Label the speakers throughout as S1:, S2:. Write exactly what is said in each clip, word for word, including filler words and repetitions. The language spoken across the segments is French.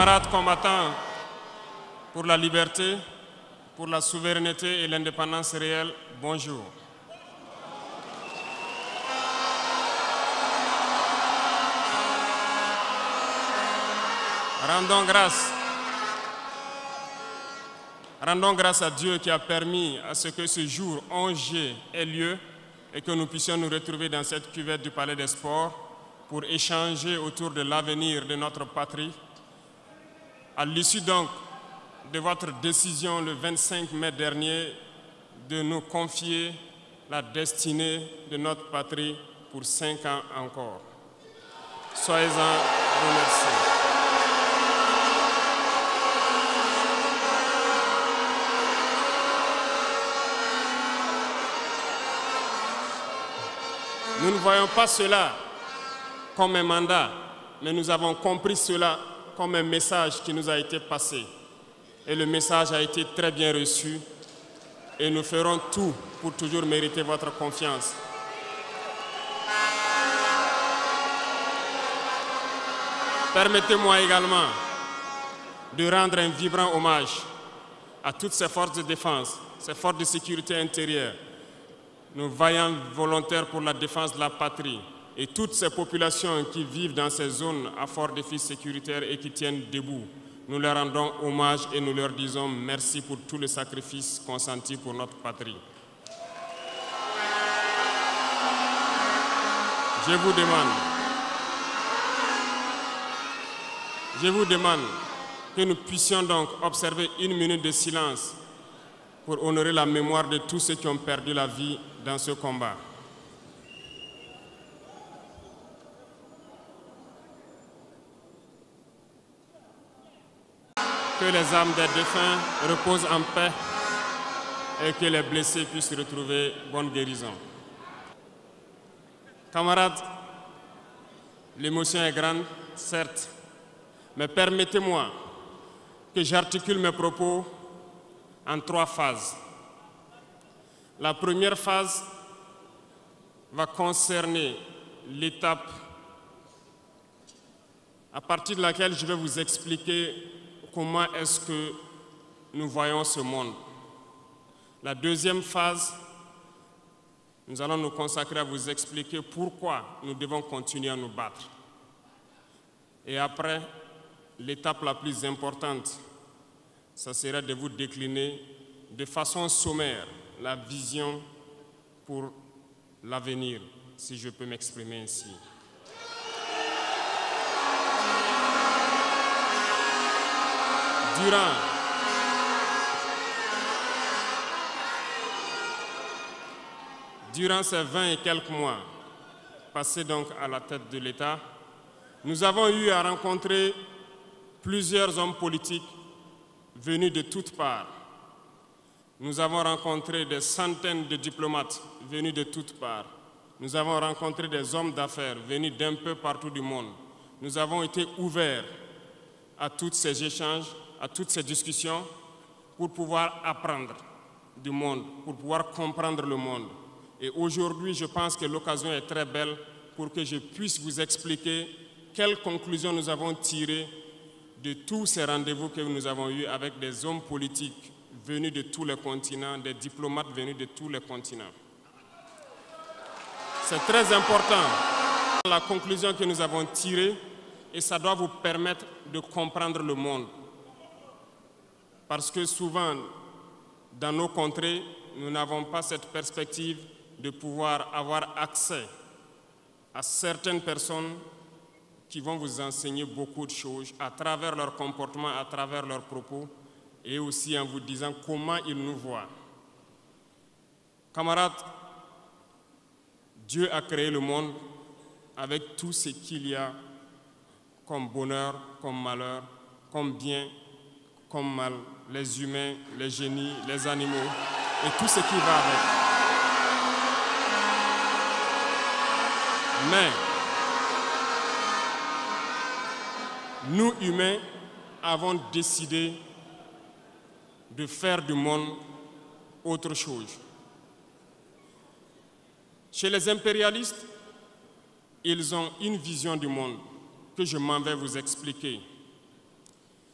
S1: Camarades combattants pour la liberté, pour la souveraineté et l'indépendance réelle, bonjour. Rendons grâce. Rendons grâce à Dieu qui a permis à ce que ce jour onze juillet ait lieu et que nous puissions nous retrouver dans cette cuvette du Palais des Sports pour échanger autour de l'avenir de notre patrie. À l'issue donc de votre décision le vingt-cinq mai dernier de nous confier la destinée de notre patrie pour cinq ans encore. Soyez-en remerciés. Nous ne voyons pas cela comme un mandat, mais nous avons compris cela comme un message qui nous a été passé. Et le message a été très bien reçu et nous ferons tout pour toujours mériter votre confiance. Permettez-moi également de rendre un vibrant hommage à toutes ces forces de défense, ces forces de sécurité intérieure, nos vaillants volontaires pour la défense de la patrie et toutes ces populations qui vivent dans ces zones à fort défi sécuritaire et qui tiennent debout. Nous leur rendons hommage et nous leur disons merci pour tout le sacrifice consenti pour notre patrie. Je vous demande, je vous demande que nous puissions donc observer une minute de silence pour honorer la mémoire de tous ceux qui ont perdu la vie dans ce combat. Que les âmes des défunts reposent en paix et que les blessés puissent retrouver bonne guérison. Camarades, l'émotion est grande, certes, mais permettez-moi que j'articule mes propos en trois phases. La première phase va concerner l'étape à partir de laquelle je vais vous expliquer comment est-ce que nous voyons ce monde. La deuxième phase, nous allons nous consacrer à vous expliquer pourquoi nous devons continuer à nous battre. Et après, l'étape la plus importante, ça sera de vous décliner de façon sommaire la vision pour l'avenir, si je peux m'exprimer ainsi. Durant, durant ces vingt et quelques mois passés donc à la tête de l'État, nous avons eu à rencontrer plusieurs hommes politiques venus de toutes parts. Nous avons rencontré des centaines de diplomates venus de toutes parts. Nous avons rencontré des hommes d'affaires venus d'un peu partout du monde. Nous avons été ouverts à tous ces échanges, à toutes ces discussions pour pouvoir apprendre du monde, pour pouvoir comprendre le monde. Et aujourd'hui, je pense que l'occasion est très belle pour que je puisse vous expliquer quelles conclusions nous avons tirées de tous ces rendez-vous que nous avons eus avec des hommes politiques venus de tous les continents, des diplomates venus de tous les continents. C'est très important la conclusion que nous avons tirée et ça doit vous permettre de comprendre le monde. Parce que souvent, dans nos contrées, nous n'avons pas cette perspective de pouvoir avoir accès à certaines personnes qui vont vous enseigner beaucoup de choses à travers leur comportement, à travers leurs propos, et aussi en vous disant comment ils nous voient. Camarades, Dieu a créé le monde avec tout ce qu'il y a comme bonheur, comme malheur, comme bien, comme mal, les humains, les génies, les animaux, et tout ce qui va avec. Mais, nous humains avons décidé de faire du monde autre chose. Chez les impérialistes, ils ont une vision du monde que je m'en vais vous expliquer.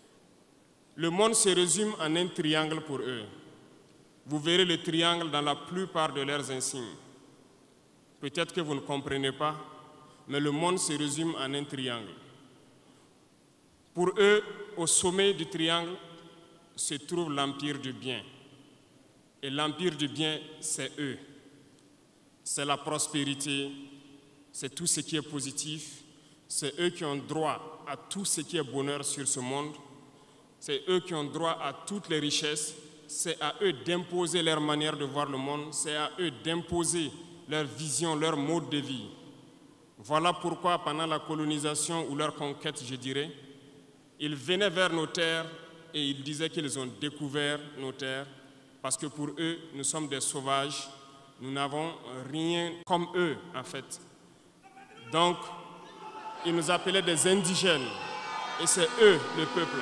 S1: Le monde se résume en un triangle pour eux. Vous verrez le triangle dans la plupart de leurs insignes. Peut-être que vous ne comprenez pas, mais le monde se résume en un triangle. Pour eux, au sommet du triangle, se trouve l'empire du bien. Et l'empire du bien, c'est eux. C'est la prospérité, c'est tout ce qui est positif. C'est eux qui ont droit à tout ce qui est bonheur sur ce monde. C'est eux qui ont droit à toutes les richesses. C'est à eux d'imposer leur manière de voir le monde. C'est à eux d'imposer leur vision, leur mode de vie. Voilà pourquoi, pendant la colonisation ou leur conquête, je dirais, ils venaient vers nos terres et ils disaient qu'ils ont découvert nos terres parce que pour eux, nous sommes des sauvages. Nous n'avons rien comme eux, en fait. Donc, ils nous appelaient des indigènes et c'est eux, le peuple.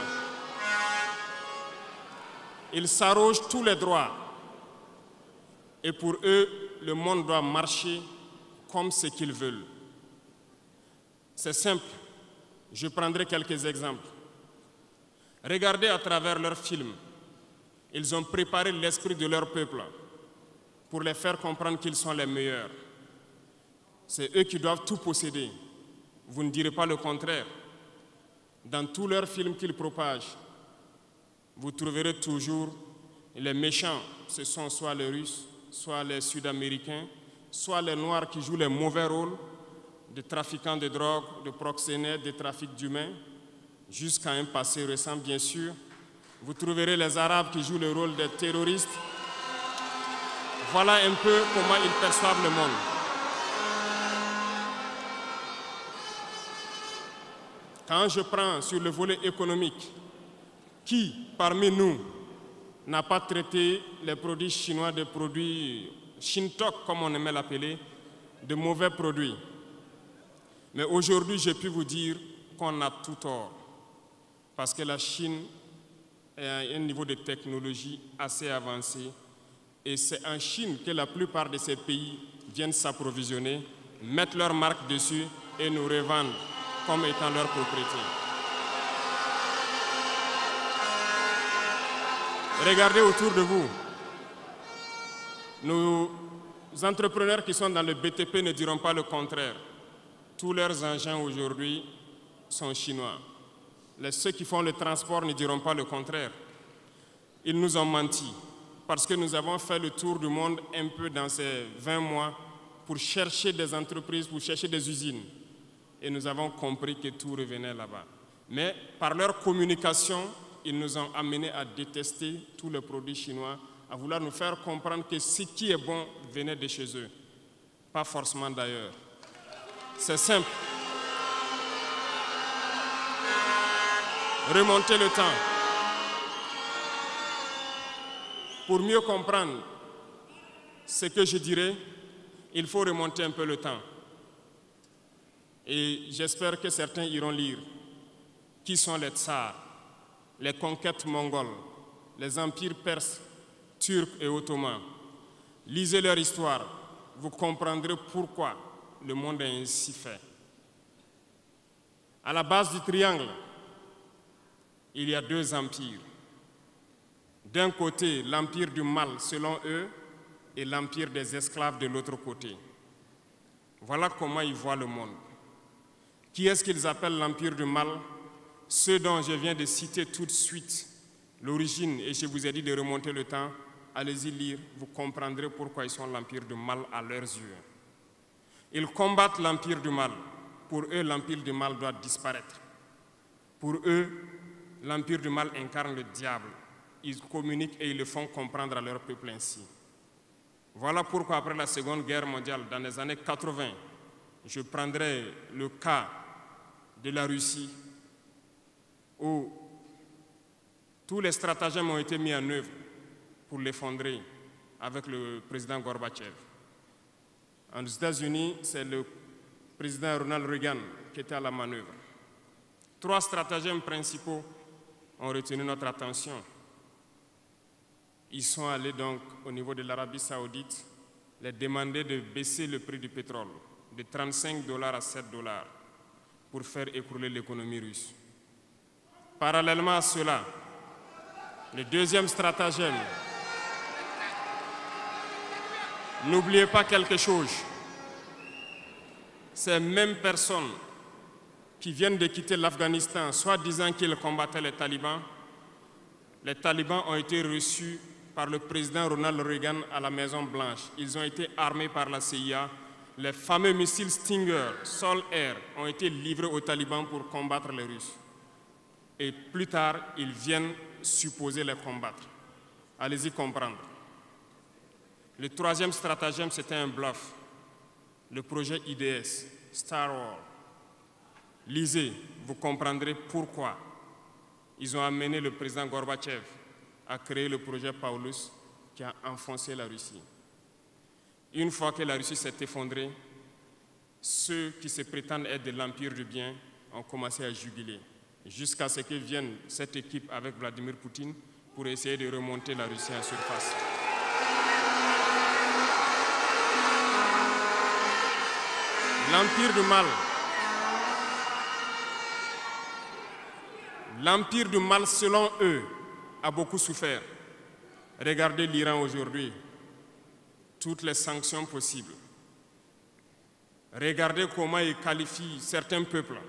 S1: Ils s'arrogent tous les droits et pour eux, le monde doit marcher comme ce qu'ils veulent. C'est simple, je prendrai quelques exemples. Regardez à travers leurs films, ils ont préparé l'esprit de leur peuple pour les faire comprendre qu'ils sont les meilleurs. C'est eux qui doivent tout posséder. Vous ne direz pas le contraire. Dans tous leurs films qu'ils propagent, vous trouverez toujours les méchants, ce sont soit les Russes, soit les Sud-Américains, soit les Noirs qui jouent les mauvais rôles de trafiquants de drogue, de proxénètes, de trafic d'humains, jusqu'à un passé récent, bien sûr. Vous trouverez les Arabes qui jouent le rôle des terroristes. Voilà un peu comment ils perçoivent le monde. Quand je prends sur le volet économique, qui parmi nous n'a pas traité les produits chinois de produits Shintok, comme on aimait l'appeler, de mauvais produits? Mais aujourd'hui, j'ai pu vous dire qu'on a tout tort, parce que la Chine est à un niveau de technologie assez avancé, et c'est en Chine que la plupart de ces pays viennent s'approvisionner, mettre leur marque dessus et nous revendent comme étant leur propriété. Regardez autour de vous. Nos entrepreneurs qui sont dans le B T P ne diront pas le contraire. Tous leurs engins aujourd'hui sont chinois. Les, ceux qui font le transport ne diront pas le contraire. Ils nous ont menti parce que nous avons fait le tour du monde un peu dans ces vingt mois pour chercher des entreprises, pour chercher des usines. Et nous avons compris que tout revenait là-bas. Mais par leur communication, ils nous ont amenés à détester tous les produits chinois, à vouloir nous faire comprendre que ce qui est bon venait de chez eux, pas forcément d'ailleurs. C'est simple. Remonter le temps. Pour mieux comprendre ce que je dirais, il faut remonter un peu le temps. Et j'espère que certains iront lire. Qui sont les tsars, les conquêtes mongoles, les empires perses, turcs et ottomans? Lisez leur histoire, vous comprendrez pourquoi le monde est ainsi fait. À la base du triangle, il y a deux empires. D'un côté, l'empire du mal, selon eux, et l'empire des esclaves de l'autre côté. Voilà comment ils voient le monde. Qui est-ce qu'ils appellent l'empire du mal? Ceux dont je viens de citer tout de suite l'origine, et je vous ai dit de remonter le temps, allez-y lire, vous comprendrez pourquoi ils sont l'empire du mal à leurs yeux. Ils combattent l'empire du mal. Pour eux, l'empire du mal doit disparaître. Pour eux, l'empire du mal incarne le diable. Ils communiquent et ils le font comprendre à leur peuple ainsi. Voilà pourquoi après la Seconde Guerre mondiale, dans les années quatre-vingt, je prendrai le cas de la Russie, où tous les stratagèmes ont été mis en œuvre pour l'effondrer avec le président Gorbatchev. Aux États-Unis, c'est le président Ronald Reagan qui était à la manœuvre. Trois stratagèmes principaux ont retenu notre attention. Ils sont allés donc au niveau de l'Arabie Saoudite les demander de baisser le prix du pétrole de trente-cinq dollars à sept dollars pour faire écrouler l'économie russe. Parallèlement à cela, Le deuxième stratagème, n'oubliez pas quelque chose. Ces mêmes personnes qui viennent de quitter l'Afghanistan, soit disant qu'ils combattaient les talibans, les talibans ont été reçus par le président Ronald Reagan à la Maison-Blanche. Ils ont été armés par la C I A. Les fameux missiles Stinger, Sol-Air, ont été livrés aux talibans pour combattre les Russes. Et plus tard, ils viennent supposer les combattre. Allez-y comprendre. Le troisième stratagème, c'était un bluff. Le projet I D S, Star Wars. Lisez, vous comprendrez pourquoi ils ont amené le président Gorbatchev à créer le projet Paulus qui a enfoncé la Russie. Une fois que la Russie s'est effondrée, ceux qui se prétendent être de l'empire du bien ont commencé à juguler, jusqu'à ce que vienne cette équipe avec Vladimir Poutine pour essayer de remonter la Russie en surface. L'empire du mal, l'empire du mal, selon eux, a beaucoup souffert. Regardez l'Iran aujourd'hui, toutes les sanctions possibles. Regardez comment ils qualifient certains peuples.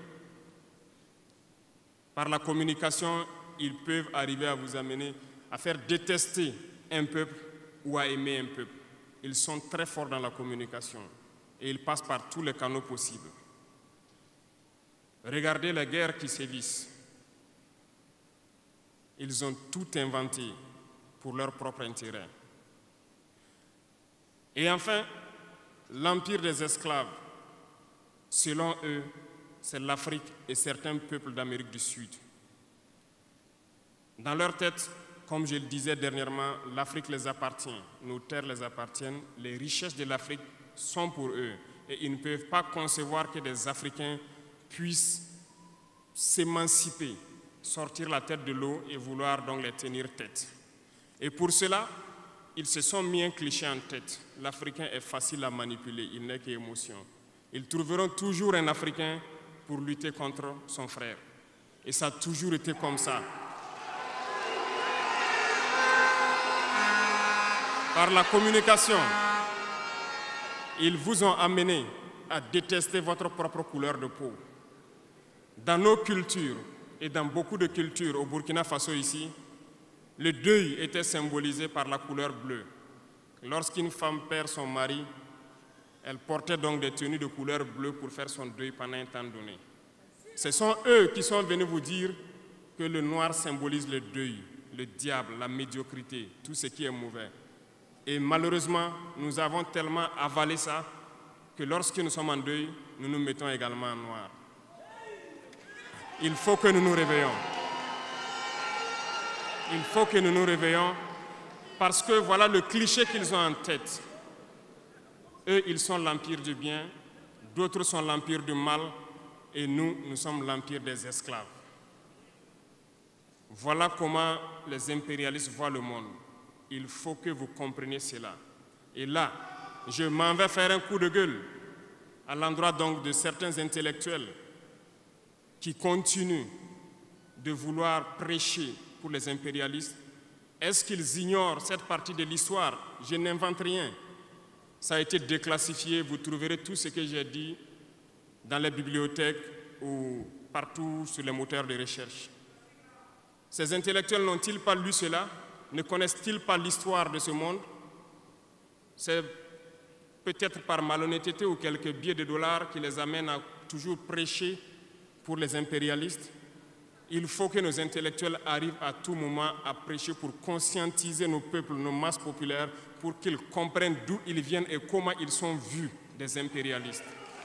S1: Par la communication, ils peuvent arriver à vous amener à faire détester un peuple ou à aimer un peuple. Ils sont très forts dans la communication et ils passent par tous les canaux possibles. Regardez les guerres qui sévissent. Ils ont tout inventé pour leur propre intérêt. Et enfin, l'empire des esclaves, selon eux, c'est l'Afrique et certains peuples d'Amérique du Sud. Dans leur tête, comme je le disais dernièrement, l'Afrique les appartient, nos terres les appartiennent, les richesses de l'Afrique sont pour eux. Et ils ne peuvent pas concevoir que des Africains puissent s'émanciper, sortir la tête de l'eau et vouloir donc les tenir tête. Et pour cela, ils se sont mis un cliché en tête. L'Africain est facile à manipuler, il n'est qu'émotion. Ils trouveront toujours un Africain pour lutter contre son frère. Et ça a toujours été comme ça. Par la communication, ils vous ont amené à détester votre propre couleur de peau. Dans nos cultures, et dans beaucoup de cultures au Burkina Faso ici, le deuil était symbolisé par la couleur bleue. Lorsqu'une femme perd son mari, elle portait donc des tenues de couleur bleue pour faire son deuil pendant un temps donné. Ce sont eux qui sont venus vous dire que le noir symbolise le deuil, le diable, la médiocrité, tout ce qui est mauvais. Et malheureusement, nous avons tellement avalé ça que lorsque nous sommes en deuil, nous nous mettons également en noir. Il faut que nous nous réveillons. Il faut que nous nous réveillons parce que voilà le cliché qu'ils ont en tête. Eux, ils sont l'empire du bien, d'autres sont l'empire du mal et nous, nous sommes l'empire des esclaves. Voilà comment les impérialistes voient le monde. Il faut que vous compreniez cela. Et là, je m'en vais faire un coup de gueule à l'endroit donc de certains intellectuels qui continuent de vouloir prêcher pour les impérialistes. Est-ce qu'ils ignorent cette partie de l'histoire? Je n'invente rien. Ça a été déclassifié, vous trouverez tout ce que j'ai dit dans les bibliothèques ou partout sur les moteurs de recherche. Ces intellectuels n'ont-ils pas lu cela? Ne connaissent-ils pas l'histoire de ce monde? C'est peut-être par malhonnêteté ou quelques billets de dollars qui les amènent à toujours prêcher pour les impérialistes. Il faut que nos intellectuels arrivent à tout moment à prêcher pour conscientiser nos peuples, nos masses populaires, pour qu'ils comprennent d'où ils viennent et comment ils sont vus des impérialistes.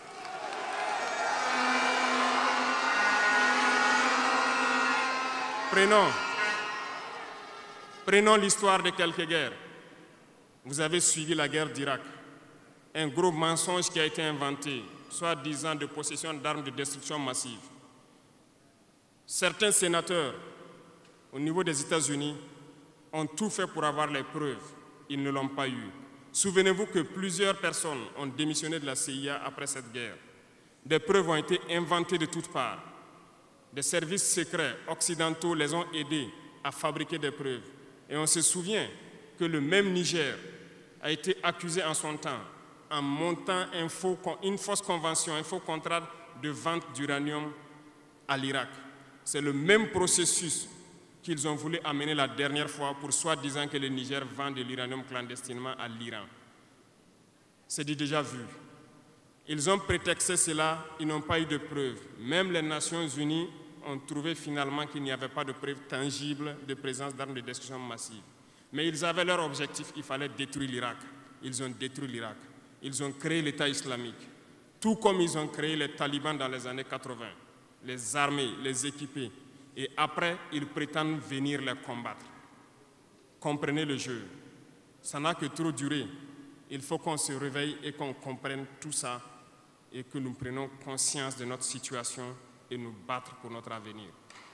S1: Prenons, prenons l'histoire de quelques guerres. Vous avez suivi la guerre d'Irak, un gros mensonge qui a été inventé, soi-disant de possession d'armes de destruction massive. Certains sénateurs, au niveau des États-Unis, ont tout fait pour avoir les preuves. Ils ne l'ont pas eu. Souvenez-vous que plusieurs personnes ont démissionné de la C I A après cette guerre. Des preuves ont été inventées de toutes parts. Des services secrets occidentaux les ont aidés à fabriquer des preuves. Et on se souvient que le même Niger a été accusé en son temps en montant un faux, une fausse convention, un faux contrat de vente d'uranium à l'Irak. C'est le même processus qu'ils ont voulu amener la dernière fois pour soi-disant que le Niger vend de l'uranium clandestinement à l'Iran. C'est du déjà vu. Ils ont prétexté cela, ils n'ont pas eu de preuves. Même les Nations Unies ont trouvé finalement qu'il n'y avait pas de preuves tangibles de présence d'armes de destruction massive. Mais ils avaient leur objectif, il fallait détruire l'Irak. Ils ont détruit l'Irak. Ils ont créé l'État islamique, tout comme ils ont créé les talibans dans les années quatre-vingt, les armés, les équipés. Et après, ils prétendent venir les combattre. Comprenez le jeu. Ça n'a que trop duré. Il faut qu'on se réveille et qu'on comprenne tout ça et que nous prenions conscience de notre situation et nous battre pour notre avenir.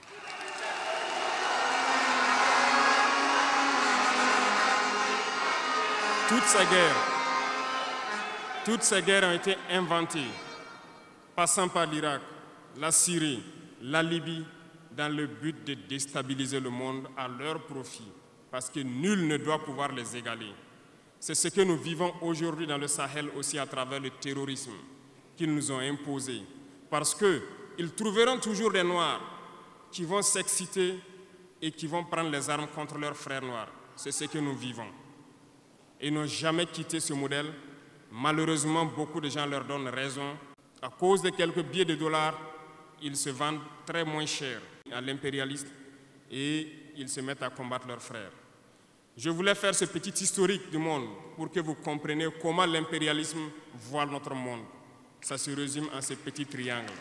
S1: Toutes ces guerres, toutes ces guerres ont été inventées, passant par l'Irak, la Syrie, la Libye, dans le but de déstabiliser le monde à leur profit, parce que nul ne doit pouvoir les égaler. C'est ce que nous vivons aujourd'hui dans le Sahel aussi à travers le terrorisme qu'ils nous ont imposé, parce qu'ils trouveront toujours des Noirs qui vont s'exciter et qui vont prendre les armes contre leurs frères noirs. C'est ce que nous vivons. Ils n'ont jamais quitté ce modèle. Malheureusement, beaucoup de gens leur donnent raison. À cause de quelques billets de dollars, ils se vendent très moins cher à l'impérialiste et ils se mettent à combattre leurs frères. Je voulais faire ce petit historique du monde pour que vous compreniez comment l'impérialisme voit notre monde. Ça se résume en ces petits triangles.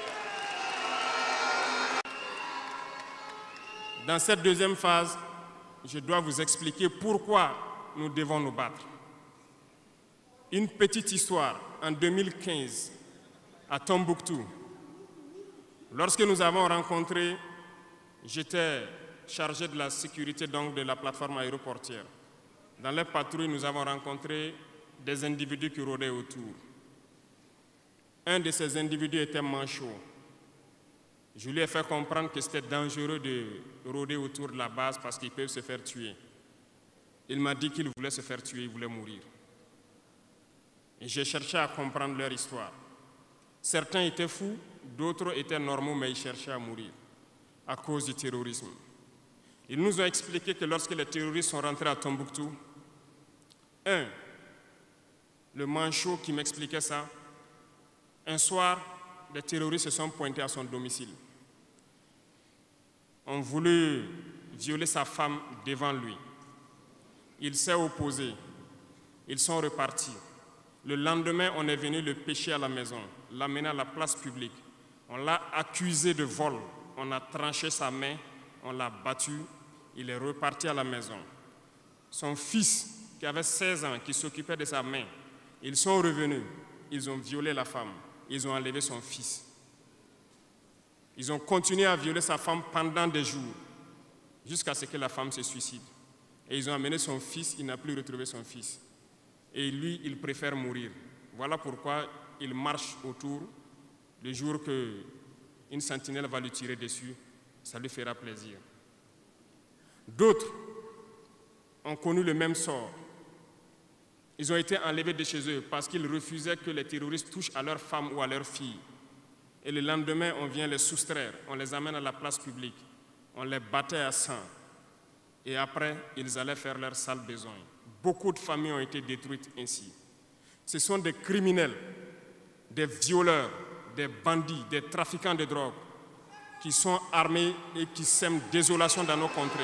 S1: Dans cette deuxième phase, je dois vous expliquer pourquoi nous devons nous battre. Une petite histoire. En deux mille quinze, à Tombouctou, lorsque nous avons rencontré, j'étais chargé de la sécurité donc, de la plateforme aéroportière. Dans les patrouilles, nous avons rencontré des individus qui rôdaient autour. Un de ces individus était manchot. Je lui ai fait comprendre que c'était dangereux de rôder autour de la base parce qu'ils peuvent se faire tuer. Il m'a dit qu'il voulait se faire tuer, il voulait mourir. Et j'ai cherché à comprendre leur histoire. Certains étaient fous, d'autres étaient normaux, mais ils cherchaient à mourir à cause du terrorisme. Ils nous ont expliqué que lorsque les terroristes sont rentrés à Tombouctou, un, le manchot qui m'expliquait ça, un soir, les terroristes se sont pointés à son domicile. On voulait violer sa femme devant lui. Il s'est opposé. Ils sont repartis. Le lendemain, on est venu le pêcher à la maison, l'amener à la place publique. On l'a accusé de vol. On a tranché sa main, on l'a battu. Il est reparti à la maison. Son fils, qui avait seize ans, qui s'occupait de sa main, ils sont revenus. Ils ont violé la femme. Ils ont enlevé son fils. Ils ont continué à violer sa femme pendant des jours, jusqu'à ce que la femme se suicide. Et ils ont amené son fils, il n'a plus retrouvé son fils. Et lui, il préfère mourir. Voilà pourquoi il marche autour. Le jour qu'une sentinelle va lui tirer dessus, ça lui fera plaisir. D'autres ont connu le même sort. Ils ont été enlevés de chez eux parce qu'ils refusaient que les terroristes touchent à leurs femmes ou à leurs filles. Et le lendemain, on vient les soustraire, on les amène à la place publique, on les battait à sang. Et après, ils allaient faire leur sale besoin. Beaucoup de familles ont été détruites ainsi. Ce sont des criminels, des violeurs, des bandits, des trafiquants de drogue qui sont armés et qui sèment désolation dans nos contrées.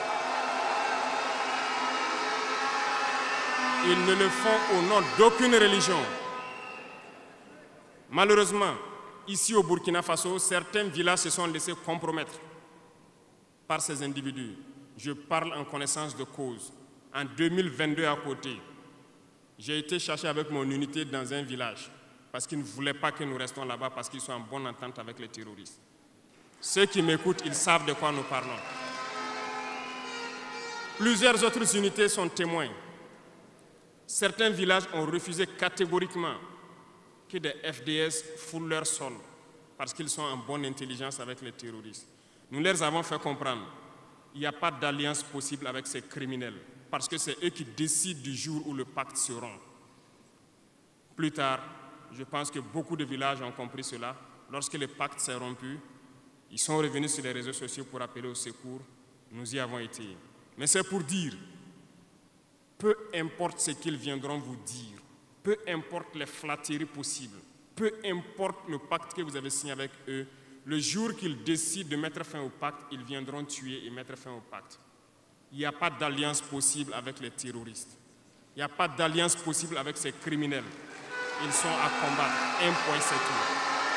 S1: Ils ne le font au nom d'aucune religion. Malheureusement, ici au Burkina Faso, certains villages se sont laissés compromettre par ces individus. Je parle en connaissance de cause. En deux mille vingt-deux à côté, j'ai été chercher avec mon unité dans un village parce qu'ils ne voulaient pas que nous restions là-bas parce qu'ils sont en bonne entente avec les terroristes. Ceux qui m'écoutent, ils savent de quoi nous parlons. Plusieurs autres unités sont témoins. Certains villages ont refusé catégoriquement que des F D S foulent leur sol parce qu'ils sont en bonne intelligence avec les terroristes. Nous leur avons fait comprendre il n'y a pas d'alliance possible avec ces criminels, parce que c'est eux qui décident du jour où le pacte se rompt. Plus tard, je pense que beaucoup de villages ont compris cela. Lorsque le pacte s'est rompu, ils sont revenus sur les réseaux sociaux pour appeler au secours. Nous y avons été. Mais c'est pour dire, peu importe ce qu'ils viendront vous dire, peu importe les flatteries possibles, peu importe le pacte que vous avez signé avec eux, le jour qu'ils décident de mettre fin au pacte, ils viendront tuer et mettre fin au pacte. Il n'y a pas d'alliance possible avec les terroristes. Il n'y a pas d'alliance possible avec ces criminels. Ils sont à combattre. Un point, c'est tout.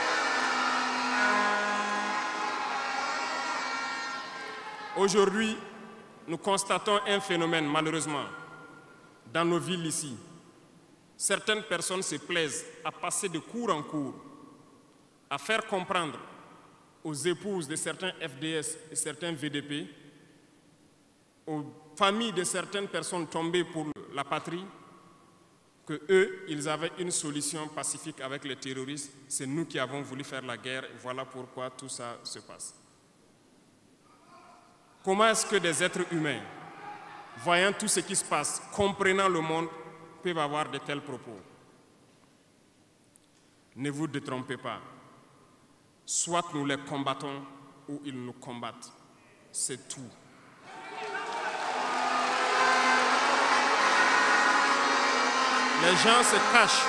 S1: Aujourd'hui, nous constatons un phénomène, malheureusement, dans nos villes ici. Certaines personnes se plaisent à passer de cour en cour, à faire comprendre aux épouses de certains F D S et certains V D P, aux familles de certaines personnes tombées pour la patrie, que eux, ils avaient une solution pacifique avec les terroristes. C'est nous qui avons voulu faire la guerre, et voilà pourquoi tout ça se passe. Comment est-ce que des êtres humains, voyant tout ce qui se passe, comprenant le monde, peuvent avoir de tels propos? Ne vous détrompez pas. Soit nous les combattons, ou ils nous combattent. C'est tout. Les gens se cachent.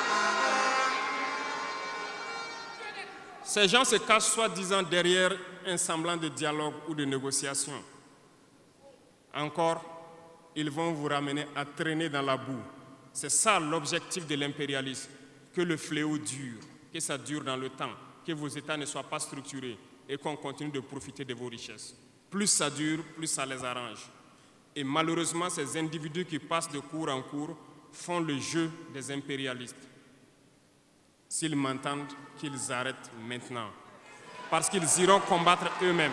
S1: Ces gens se cachent soi-disant derrière un semblant de dialogue ou de négociation. Encore, ils vont vous ramener à traîner dans la boue. C'est ça l'objectif de l'impérialisme, que le fléau dure, que ça dure dans le temps, que vos États ne soient pas structurés et qu'on continue de profiter de vos richesses. Plus ça dure, plus ça les arrange. Et malheureusement, ces individus qui passent de cour en cour font le jeu des impérialistes. S'ils m'entendent, qu'ils arrêtent maintenant, parce qu'ils iront combattre eux-mêmes.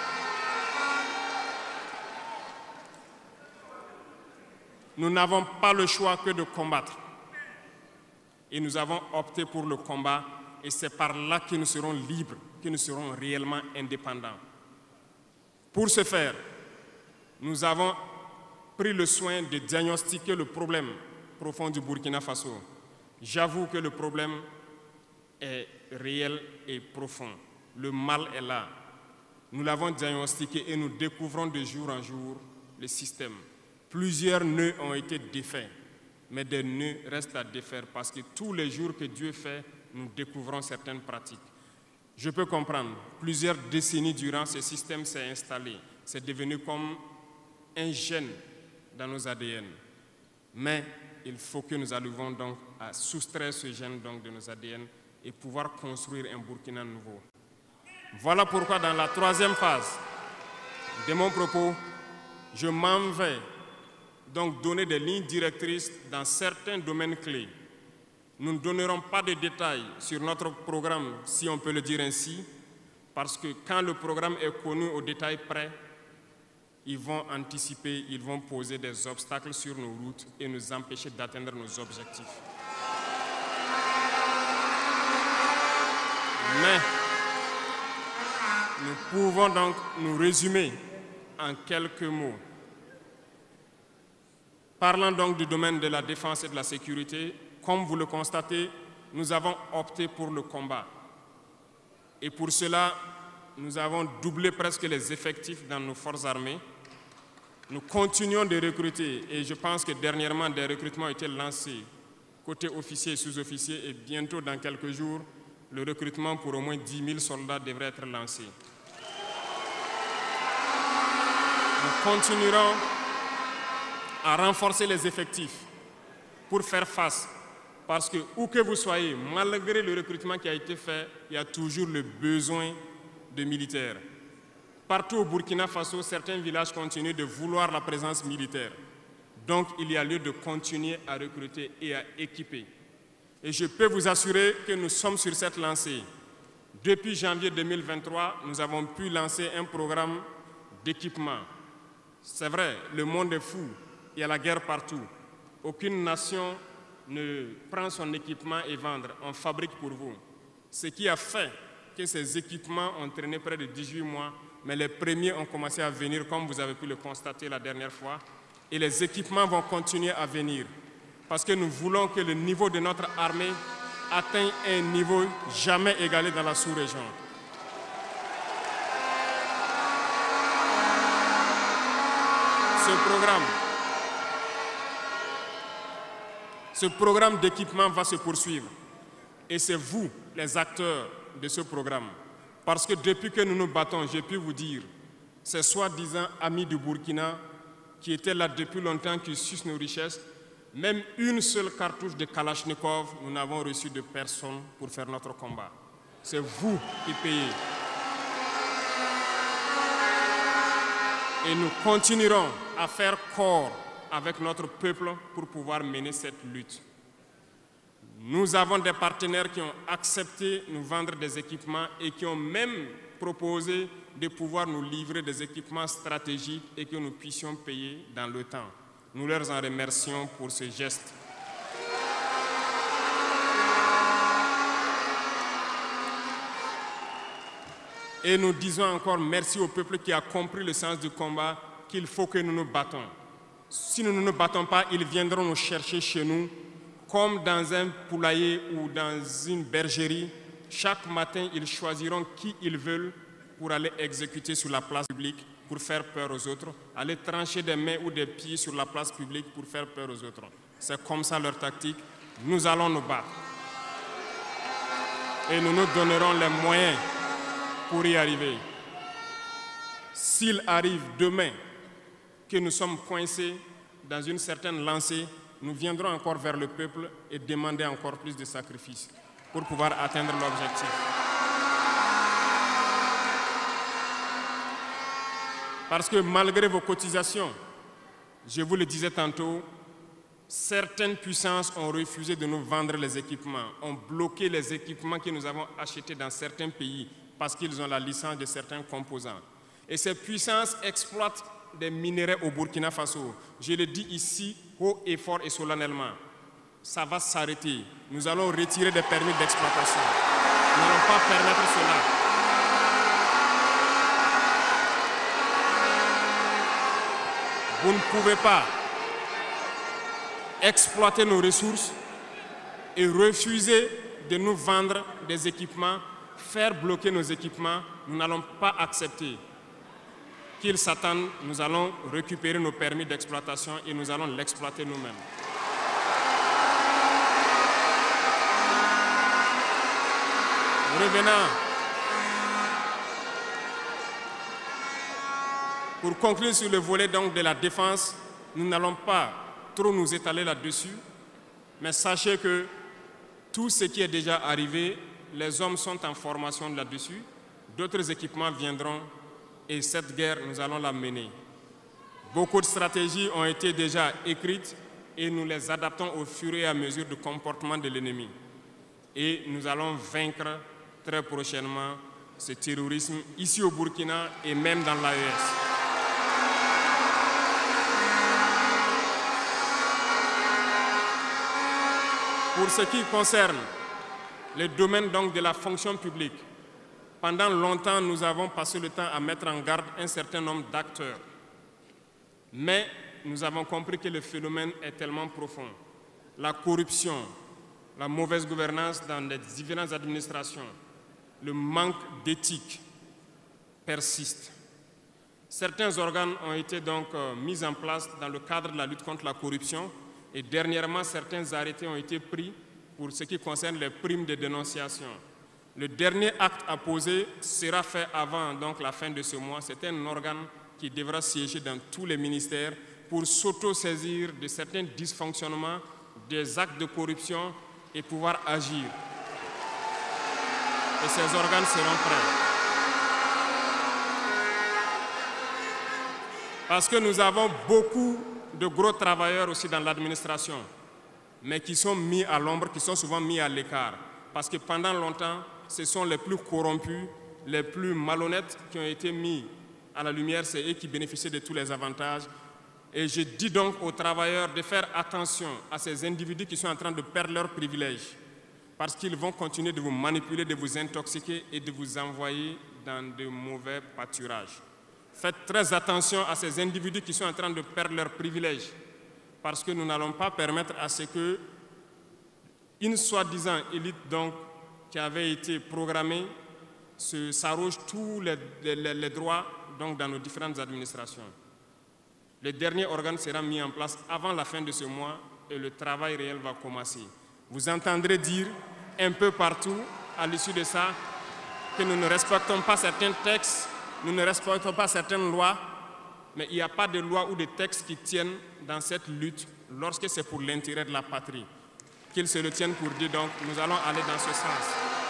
S1: Nous n'avons pas le choix que de combattre. Et nous avons opté pour le combat, et c'est par là que nous serons libres, que nous serons réellement indépendants. Pour ce faire, nous avons pris le soin de diagnostiquer le problème profond du Burkina Faso. J'avoue que le problème est réel et profond. Le mal est là. Nous l'avons diagnostiqué et nous découvrons de jour en jour le système. Plusieurs nœuds ont été défaits, mais des nœuds restent à défaire parce que tous les jours que Dieu fait, nous découvrons certaines pratiques. Je peux comprendre, plusieurs décennies durant, ce système s'est installé. C'est devenu comme un gène dans nos A D N. Mais il faut que nous arrivions donc à soustraire ce gène donc de nos A D N et pouvoir construire un Burkina nouveau. Voilà pourquoi dans la troisième phase de mon propos, je m'en vais donc donner des lignes directrices dans certains domaines clés. Nous ne donnerons pas de détails sur notre programme, si on peut le dire ainsi, parce que quand le programme est connu au détail près, ils vont anticiper, ils vont poser des obstacles sur nos routes et nous empêcher d'atteindre nos objectifs. Mais nous pouvons donc nous résumer en quelques mots. Parlant donc du domaine de la défense et de la sécurité, comme vous le constatez, nous avons opté pour le combat. Et pour cela, nous avons doublé presque les effectifs dans nos forces armées. Nous continuons de recruter et je pense que dernièrement, des recrutements ont été lancés côté officiers et sous-officiers et bientôt, dans quelques jours, le recrutement pour au moins dix mille soldats devrait être lancé. Nous continuerons à renforcer les effectifs pour faire face. Parce que, où que vous soyez, malgré le recrutement qui a été fait, il y a toujours le besoin de militaires. Partout au Burkina Faso, certains villages continuent de vouloir la présence militaire. Donc, il y a lieu de continuer à recruter et à équiper. Et je peux vous assurer que nous sommes sur cette lancée. Depuis janvier deux mille vingt-trois, nous avons pu lancer un programme d'équipement. C'est vrai, le monde est fou, il y a la guerre partout. Aucune nation ne prend son équipement et vendre, on fabrique pour vous. Ce qui a fait que ces équipements ont traîné près de dix-huit mois, mais les premiers ont commencé à venir, comme vous avez pu le constater la dernière fois, et les équipements vont continuer à venir, parce que nous voulons que le niveau de notre armée atteigne un niveau jamais égalé dans la sous-région. Ce programme, ce programme d'équipement va se poursuivre. Et c'est vous, les acteurs de ce programme. Parce que depuis que nous nous battons, j'ai pu vous dire, ces soi-disant amis du Burkina qui étaient là depuis longtemps, qui sucent nos richesses, même une seule cartouche de Kalachnikov, nous n'avons reçu de personne pour faire notre combat. C'est vous qui payez. Et nous continuerons à faire corps avec notre peuple pour pouvoir mener cette lutte. Nous avons des partenaires qui ont accepté de nous vendre des équipements et qui ont même proposé de pouvoir nous livrer des équipements stratégiques et que nous puissions payer dans le temps. Nous leur en remercions pour ce geste. Et nous disons encore merci au peuple qui a compris le sens du combat, qu'il faut que nous nous battons. Si nous ne nous battons pas, ils viendront nous chercher chez nous, comme dans un poulailler ou dans une bergerie. Chaque matin, ils choisiront qui ils veulent pour aller exécuter sur la place publique, pour faire peur aux autres, aller trancher des mains ou des pieds sur la place publique pour faire peur aux autres. C'est comme ça leur tactique. Nous allons nous battre. Et nous nous donnerons les moyens pour y arriver. S'il arrive demain que nous sommes coincés dans une certaine lancée, nous viendrons encore vers le peuple et demander encore plus de sacrifices pour pouvoir atteindre l'objectif. Parce que malgré vos cotisations, je vous le disais tantôt, certaines puissances ont refusé de nous vendre les équipements, ont bloqué les équipements que nous avons achetés dans certains pays parce qu'ils ont la licence de certains composants. Et ces puissances exploitent des minerais au Burkina Faso. Je le dis ici, haut et fort et solennellement. Ça va s'arrêter. Nous allons retirer des permis d'exploitation. Nous n'allons pas permettre cela. Vous ne pouvez pas exploiter nos ressources et refuser de nous vendre des équipements, faire bloquer nos équipements. Nous n'allons pas accepter. Qu'ils s'attendent, nous allons récupérer nos permis d'exploitation et nous allons l'exploiter nous-mêmes. Revenant, pour conclure sur le volet donc de la défense, nous n'allons pas trop nous étaler là-dessus, mais sachez que tout ce qui est déjà arrivé, les hommes sont en formation là-dessus, d'autres équipements viendront. Et cette guerre, nous allons la mener. Beaucoup de stratégies ont été déjà écrites et nous les adaptons au fur et à mesure du comportement de l'ennemi. Et nous allons vaincre très prochainement ce terrorisme ici au Burkina et même dans l'A E S. Pour ce qui concerne le domaine donc de la fonction publique, pendant longtemps, nous avons passé le temps à mettre en garde un certain nombre d'acteurs. Mais nous avons compris que le phénomène est tellement profond. La corruption, la mauvaise gouvernance dans les différentes administrations, le manque d'éthique persiste. Certains organes ont été donc euh, mis en place dans le cadre de la lutte contre la corruption et dernièrement, certains arrêtés ont été pris pour ce qui concerne les primes de dénonciation. Le dernier acte à poser sera fait avant donc, la fin de ce mois. C'est un organe qui devra siéger dans tous les ministères pour s'auto-saisir de certains dysfonctionnements, des actes de corruption et pouvoir agir. Et ces organes seront prêts. Parce que nous avons beaucoup de gros travailleurs aussi dans l'administration, mais qui sont mis à l'ombre, qui sont souvent mis à l'écart. Parce que pendant longtemps, ce sont les plus corrompus, les plus malhonnêtes qui ont été mis à la lumière, c'est eux qui bénéficient de tous les avantages. Et je dis donc aux travailleurs de faire attention à ces individus qui sont en train de perdre leurs privilèges, parce qu'ils vont continuer de vous manipuler, de vous intoxiquer et de vous envoyer dans de mauvais pâturages. Faites très attention à ces individus qui sont en train de perdre leurs privilèges, parce que nous n'allons pas permettre à ce que une soi-disant élite donc, qui avait été programmée se s'arroge tous les, les, les droits donc, dans nos différentes administrations. Le dernier organe sera mis en place avant la fin de ce mois et le travail réel va commencer. Vous entendrez dire un peu partout, à l'issue de ça, que nous ne respectons pas certains textes, nous ne respectons pas certaines lois, mais il n'y a pas de loi ou de textes qui tiennent dans cette lutte lorsque c'est pour l'intérêt de la patrie. Qu'ils se le tiennent pour dire, donc nous allons aller dans ce sens.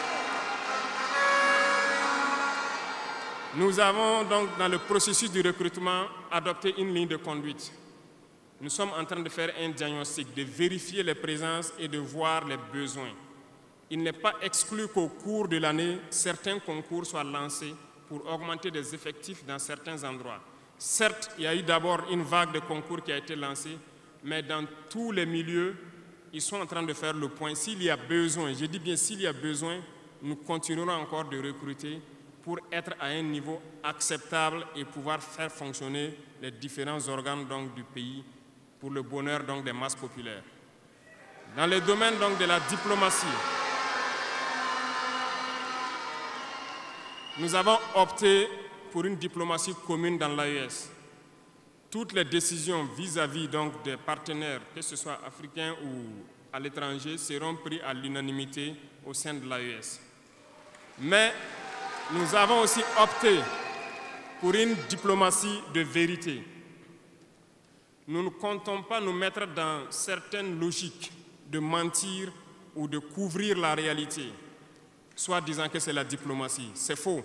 S1: Nous avons donc dans le processus du recrutement adopté une ligne de conduite. Nous sommes en train de faire un diagnostic, de vérifier les présences et de voir les besoins. Il n'est pas exclu qu'au cours de l'année, certains concours soient lancés pour augmenter des effectifs dans certains endroits. Certes, il y a eu d'abord une vague de concours qui a été lancée, mais dans tous les milieux, ils sont en train de faire le point. S'il y a besoin, je dis bien s'il y a besoin, nous continuerons encore de recruter pour être à un niveau acceptable et pouvoir faire fonctionner les différents organes donc, du pays pour le bonheur donc, des masses populaires. Dans le domaine donc, de la diplomatie, nous avons opté pour une diplomatie commune dans l'A E S. Toutes les décisions vis-à-vis donc, des partenaires, que ce soit africains ou à l'étranger, seront prises à l'unanimité au sein de l'A E S. Mais nous avons aussi opté pour une diplomatie de vérité. Nous ne comptons pas nous mettre dans certaines logiques de mentir ou de couvrir la réalité, soit disant que c'est la diplomatie. C'est faux.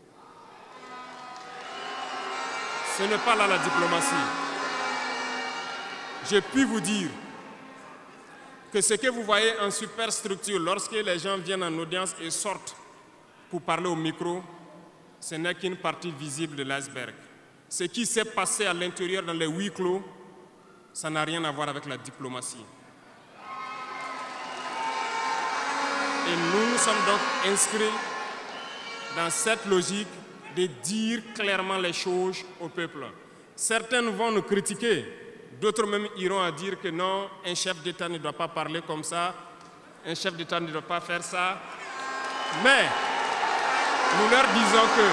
S1: Ce n'est pas là la diplomatie. Je puis vous dire que ce que vous voyez en superstructure, lorsque les gens viennent en audience et sortent pour parler au micro, ce n'est qu'une partie visible de l'iceberg. Ce qui s'est passé à l'intérieur dans les huis clos, ça n'a rien à voir avec la diplomatie. Et nous nous sommes donc inscrits dans cette logique de dire clairement les choses au peuple. Certains vont nous critiquer, d'autres même iront à dire que non, un chef d'État ne doit pas parler comme ça, un chef d'État ne doit pas faire ça. Mais nous leur disons que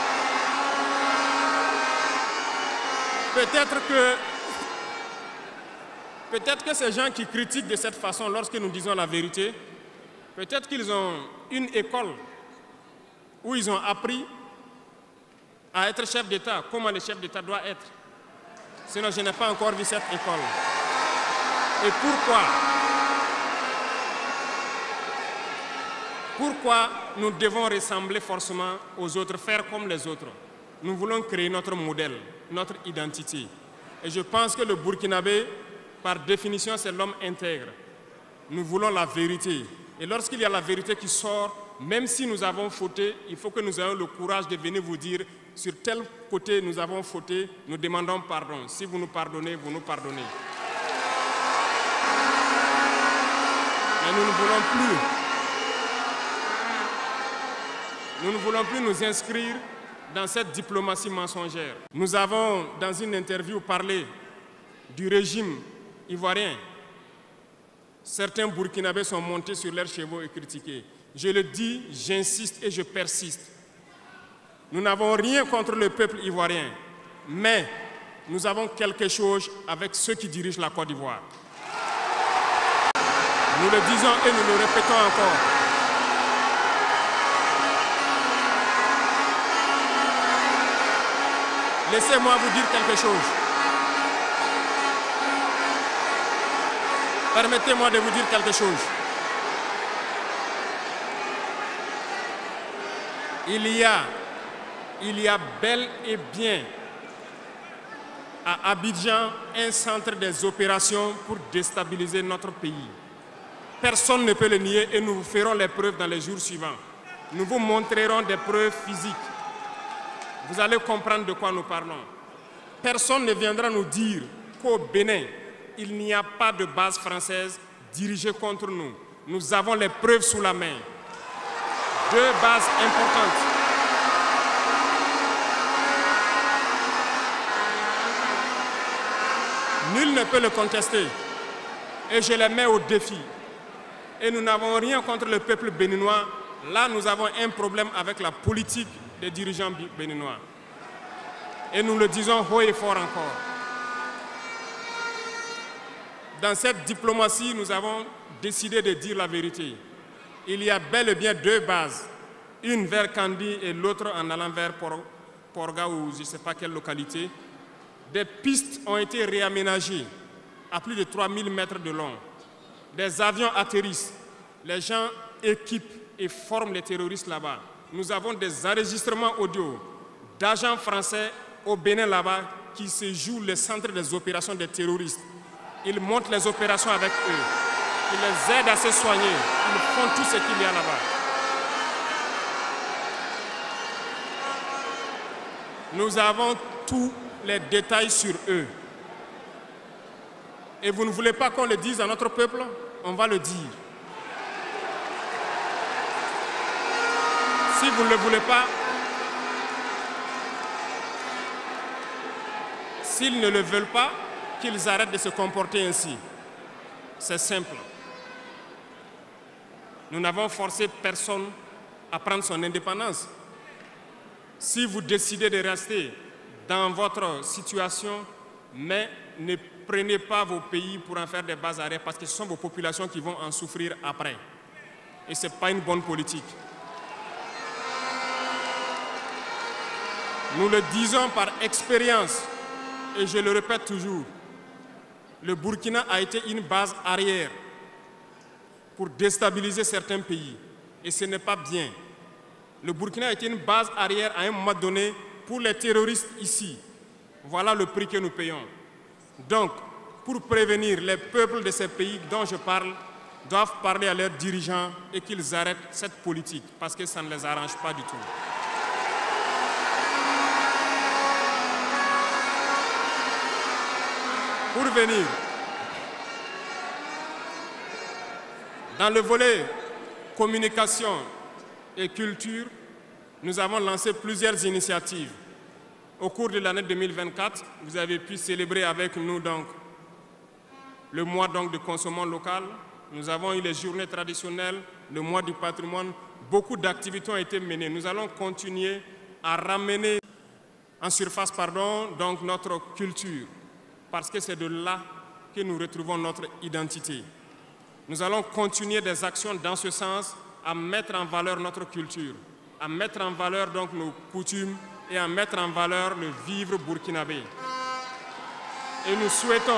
S1: peut-être que peut-être que ces gens qui critiquent de cette façon lorsque nous disons la vérité, peut-être qu'ils ont une école où ils ont appris à être chef d'État, comment le chef d'État doit être. Sinon, je n'ai pas encore vu cette école. Et pourquoi Pourquoi nous devons ressembler forcément aux autres, faire comme les autres? Nous voulons créer notre modèle, notre identité. Et je pense que le Burkinabé, par définition, c'est l'homme intègre. Nous voulons la vérité. Et lorsqu'il y a la vérité qui sort, même si nous avons fauté, il faut que nous ayons le courage de venir vous dire sur tel côté nous avons fauté, nous demandons pardon. Si vous nous pardonnez, vous nous pardonnez. Mais nous ne voulons plus. Nous ne voulons plus nous inscrire dans cette diplomatie mensongère. Nous avons, dans une interview, parlé du régime ivoirien. Certains Burkinabés sont montés sur leurs chevaux et critiqués. Je le dis, j'insiste et je persiste. Nous n'avons rien contre le peuple ivoirien, mais nous avons quelque chose avec ceux qui dirigent la Côte d'Ivoire. Nous le disons et nous le répétons encore. Laissez-moi vous dire quelque chose. Permettez-moi de vous dire quelque chose. Il y a, il y a bel et bien à Abidjan un centre des opérations pour déstabiliser notre pays. Personne ne peut le nier et nous vous ferons les preuves dans les jours suivants. Nous vous montrerons des preuves physiques. Vous allez comprendre de quoi nous parlons. Personne ne viendra nous dire qu'au Bénin, il n'y a pas de base française dirigée contre nous. Nous avons les preuves sous la main. Deux bases importantes. Nul ne peut le contester. Et je les mets au défi. Et nous n'avons rien contre le peuple béninois. Là, nous avons un problème avec la politique des dirigeants béninois. Et nous le disons haut et fort encore. Dans cette diplomatie, nous avons décidé de dire la vérité. Il y a bel et bien deux bases, une vers Kandi et l'autre en allant vers Porga ou je ne sais pas quelle localité. Des pistes ont été réaménagées à plus de trois mille mètres de long. Des avions atterrissent, les gens équipent et forment les terroristes là-bas. Nous avons des enregistrements audio d'agents français au Bénin là-bas qui se jouent le centre des opérations des terroristes. Ils montent les opérations avec eux. Ils les aident à se soigner. Ils font tout ce qu'il y a là-bas. Nous avons tous les détails sur eux. Et vous ne voulez pas qu'on le dise à notre peuple? On va le dire. Si vous ne le voulez pas, s'ils ne le veulent pas, qu'ils arrêtent de se comporter ainsi. C'est simple. Nous n'avons forcé personne à prendre son indépendance. Si vous décidez de rester dans votre situation, mais ne prenez pas vos pays pour en faire des bases arrêts parce que ce sont vos populations qui vont en souffrir après. Et ce n'est pas une bonne politique. Nous le disons par expérience, et je le répète toujours, le Burkina a été une base arrière pour déstabiliser certains pays. Et ce n'est pas bien. Le Burkina a été une base arrière à un moment donné pour les terroristes ici. Voilà le prix que nous payons. Donc, pour prévenir les peuples de ces pays dont je parle, doivent parler à leurs dirigeants et qu'ils arrêtent cette politique parce que ça ne les arrange pas du tout. Pour venir, dans le volet communication et culture, nous avons lancé plusieurs initiatives. Au cours de l'année deux mille vingt-quatre, vous avez pu célébrer avec nous donc, le mois donc, de consommation local. Nous avons eu les journées traditionnelles, le mois du patrimoine. Beaucoup d'activités ont été menées. Nous allons continuer à ramener en surface pardon, donc notre culture, parce que c'est de là que nous retrouvons notre identité. Nous allons continuer des actions dans ce sens, à mettre en valeur notre culture, à mettre en valeur donc nos coutumes et à mettre en valeur le vivre burkinabé. Et nous souhaitons,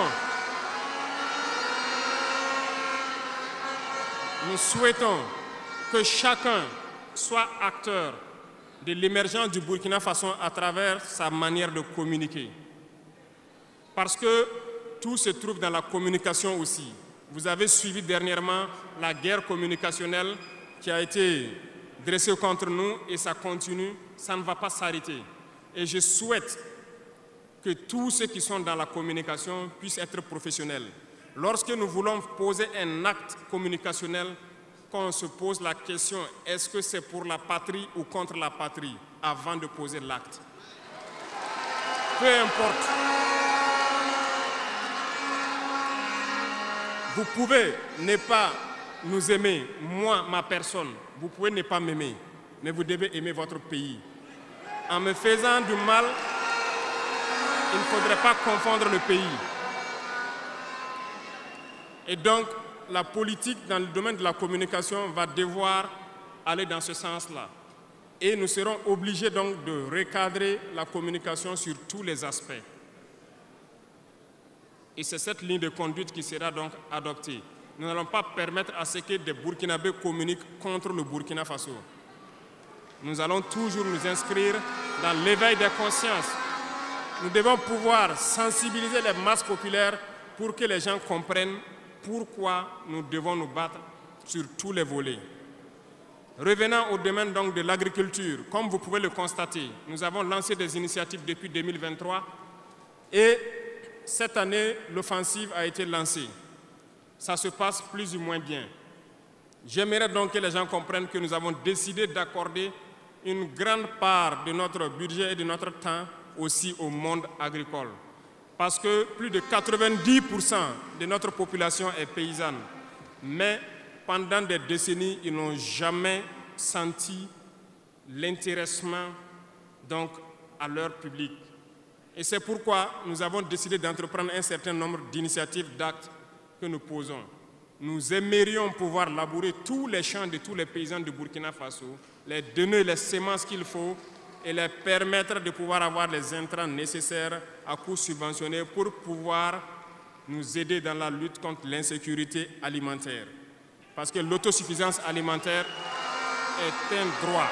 S1: nous souhaitons que chacun soit acteur de l'émergence du Burkina Faso à travers sa manière de communiquer. Parce que tout se trouve dans la communication aussi. Vous avez suivi dernièrement la guerre communicationnelle qui a été dressée contre nous et ça continue, ça ne va pas s'arrêter. Et je souhaite que tous ceux qui sont dans la communication puissent être professionnels. Lorsque nous voulons poser un acte communicationnel, qu'on se pose la question, est-ce que c'est pour la patrie ou contre la patrie, avant de poser l'acte. Peu importe. Vous pouvez ne pas nous aimer, moi, ma personne. Vous pouvez ne pas m'aimer, mais vous devez aimer votre pays. En me faisant du mal, il ne faudrait pas confondre le pays. Et donc, la politique dans le domaine de la communication va devoir aller dans ce sens-là. Et nous serons obligés donc de recadrer la communication sur tous les aspects. Et c'est cette ligne de conduite qui sera donc adoptée. Nous n'allons pas permettre à ce que des Burkinabés communiquent contre le Burkina Faso. Nous allons toujours nous inscrire dans l'éveil des consciences. Nous devons pouvoir sensibiliser les masses populaires pour que les gens comprennent pourquoi nous devons nous battre sur tous les volets. Revenant au domaine donc de l'agriculture, comme vous pouvez le constater, nous avons lancé des initiatives depuis deux mille vingt-trois et cette année, l'offensive a été lancée. Ça se passe plus ou moins bien. J'aimerais donc que les gens comprennent que nous avons décidé d'accorder une grande part de notre budget et de notre temps aussi au monde agricole. parce que plus de quatre-vingt-dix pour cent de notre population est paysanne. Mais pendant des décennies, ils n'ont jamais senti l'intéressement donc à leur public. Et c'est pourquoi nous avons décidé d'entreprendre un certain nombre d'initiatives, d'actes que nous posons. Nous aimerions pouvoir labourer tous les champs de tous les paysans de Burkina Faso, les donner les semences qu'il faut et les permettre de pouvoir avoir les intrants nécessaires à coût subventionné pour pouvoir nous aider dans la lutte contre l'insécurité alimentaire. Parce que l'autosuffisance alimentaire est un droit.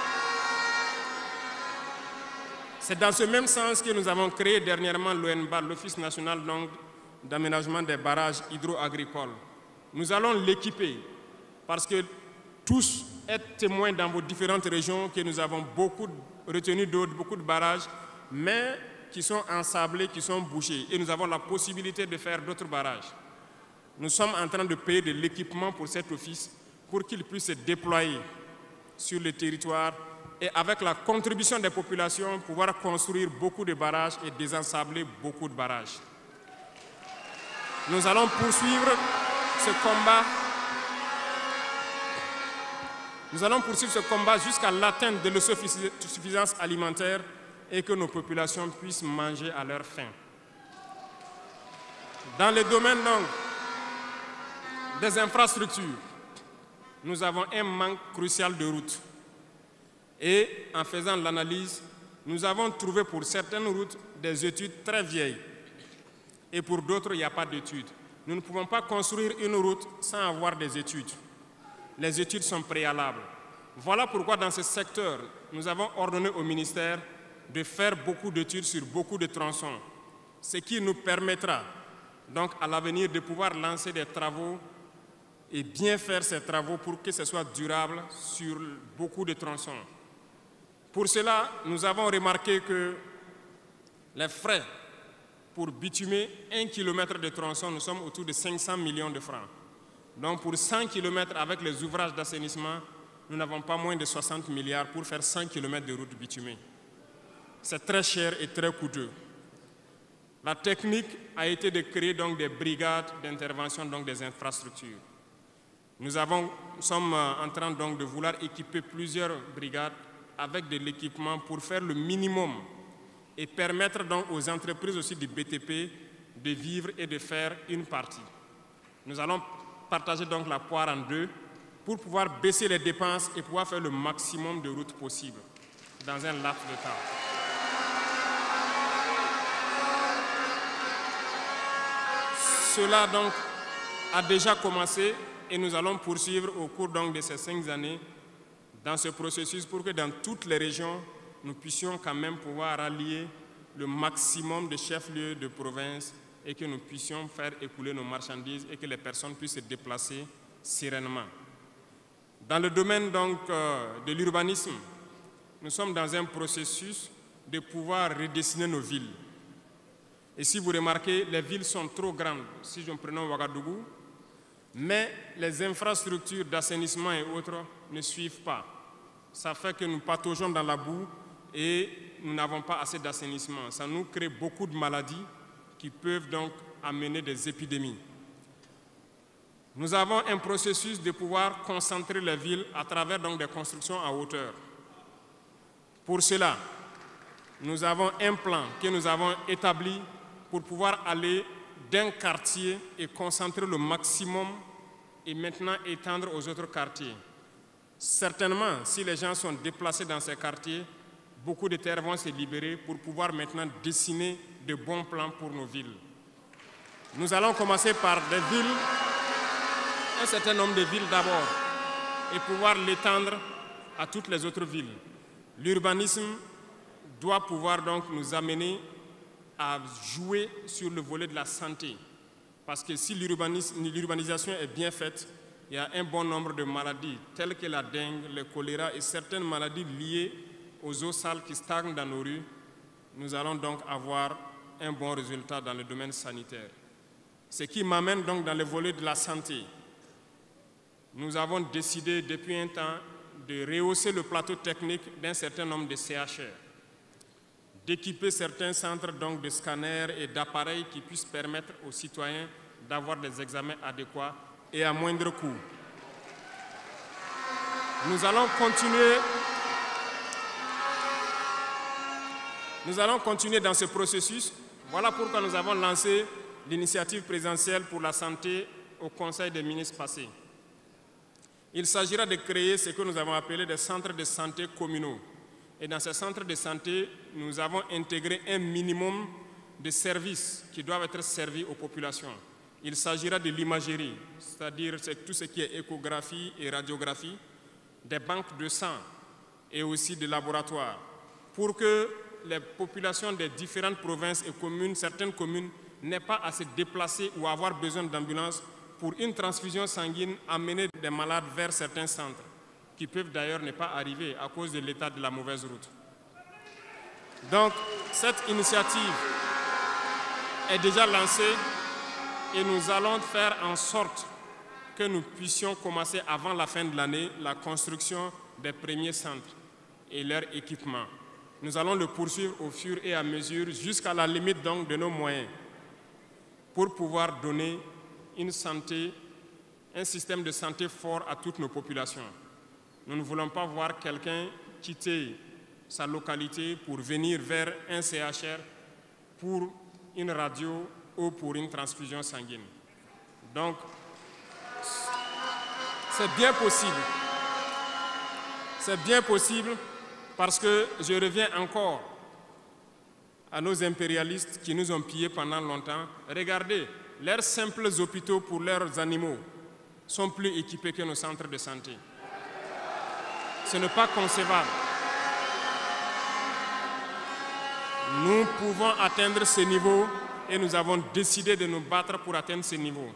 S1: C'est dans ce même sens que nous avons créé dernièrement l'O N B A, l'Office national d'aménagement des barrages hydro-agricoles. Nous allons l'équiper parce que tous êtes témoins dans vos différentes régions que nous avons beaucoup retenu d'eau, beaucoup de barrages, mais qui sont ensablés, qui sont bouchés. Et nous avons la possibilité de faire d'autres barrages. Nous sommes en train de payer de l'équipement pour cet office pour qu'il puisse se déployer sur le territoire et avec la contribution des populations, pouvoir construire beaucoup de barrages et désensabler beaucoup de barrages. Nous allons poursuivre ce combat. Nous allons poursuivre ce combat jusqu'à l'atteinte de l'autosuffisance alimentaire et que nos populations puissent manger à leur faim. Dans le domaine donc, des infrastructures, nous avons un manque crucial de routes. Et en faisant l'analyse, nous avons trouvé pour certaines routes des études très vieilles. Et pour d'autres, il n'y a pas d'études. Nous ne pouvons pas construire une route sans avoir des études. Les études sont préalables. Voilà pourquoi dans ce secteur, nous avons ordonné au ministère de faire beaucoup d'études sur beaucoup de tronçons, ce qui nous permettra donc à l'avenir de pouvoir lancer des travaux et bien faire ces travaux pour que ce soit durable sur beaucoup de tronçons. Pour cela, nous avons remarqué que les frais pour bitumer un kilomètre de tronçon, nous sommes autour de cinq cents millions de francs. Donc pour cent kilomètres avec les ouvrages d'assainissement, nous n'avons pas moins de soixante milliards pour faire cent kilomètres de route bitumée. C'est très cher et très coûteux. La technique a été de créer donc des brigades d'intervention, donc des infrastructures. Nous avons, sommes en train donc de vouloir équiper plusieurs brigades avec de l'équipement pour faire le minimum et permettre donc aux entreprises aussi du B T P de vivre et de faire une partie. Nous allons partager donc la poire en deux pour pouvoir baisser les dépenses et pouvoir faire le maximum de routes possibles dans un laps de temps. Cela donc a déjà commencé et nous allons poursuivre au cours donc de ces cinq années dans ce processus pour que dans toutes les régions, nous puissions quand même pouvoir rallier le maximum de chefs-lieux de province et que nous puissions faire écouler nos marchandises et que les personnes puissent se déplacer sereinement. Dans le domaine donc euh, de l'urbanisme, nous sommes dans un processus de pouvoir redessiner nos villes. Et si vous remarquez, les villes sont trop grandes, si je prends Ouagadougou, mais les infrastructures d'assainissement et autres ne suivent pas. Ça fait que nous pataugeons dans la boue et nous n'avons pas assez d'assainissement. Ça nous crée beaucoup de maladies qui peuvent donc amener des épidémies. Nous avons un processus de pouvoir concentrer les villes à travers donc des constructions à hauteur. Pour cela, nous avons un plan que nous avons établi pour pouvoir aller d'un quartier et concentrer le maximum et maintenant étendre aux autres quartiers. Certainement, si les gens sont déplacés dans ces quartiers, beaucoup de terres vont se libérer pour pouvoir maintenant dessiner de bons plans pour nos villes. Nous allons commencer par des villes, un certain nombre de villes d'abord, et pouvoir l'étendre à toutes les autres villes. L'urbanisme doit pouvoir donc nous amener à jouer sur le volet de la santé. Parce que si l'urbanisation est bien faite, il y a un bon nombre de maladies telles que la dengue, le choléra et certaines maladies liées aux eaux sales qui stagnent dans nos rues. Nous allons donc avoir un bon résultat dans le domaine sanitaire. Ce qui m'amène donc dans le volet de la santé. Nous avons décidé depuis un temps de rehausser le plateau technique d'un certain nombre de C H R. d'équiper certains centres donc, de scanners et d'appareils qui puissent permettre aux citoyens d'avoir des examens adéquats et à moindre coût. Nous allons continuer, nous allons continuer dans ce processus. Voilà pourquoi nous avons lancé l'initiative présidentielle pour la santé au Conseil des ministres passé. Il s'agira de créer ce que nous avons appelé des centres de santé communaux. Et dans ces centres de santé, nous avons intégré un minimum de services qui doivent être servis aux populations. Il s'agira de l'imagerie, c'est-à-dire tout ce qui est échographie et radiographie, des banques de sang et aussi des laboratoires, pour que les populations des différentes provinces et communes, certaines communes, n'aient pas à se déplacer ou avoir besoin d'ambulance pour une transfusion sanguine, amener des malades vers certains centres, qui peuvent d'ailleurs ne pas arriver à cause de l'état de la mauvaise route. Donc, cette initiative est déjà lancée et nous allons faire en sorte que nous puissions commencer avant la fin de l'année la construction des premiers centres et leur équipement. Nous allons le poursuivre au fur et à mesure jusqu'à la limite donc de nos moyens pour pouvoir donner une santé, un système de santé fort à toutes nos populations. Nous ne voulons pas voir quelqu'un quitter sa localité pour venir vers un C H R pour une radio ou pour une transfusion sanguine. Donc, c'est bien possible. C'est bien possible parce que je reviens encore à nos impérialistes qui nous ont pillés pendant longtemps. Regardez, leurs simples hôpitaux pour leurs animaux sont plus équipés que nos centres de santé. Ce n'est pas concevable. Nous pouvons atteindre ce niveau et nous avons décidé de nous battre pour atteindre ce niveau.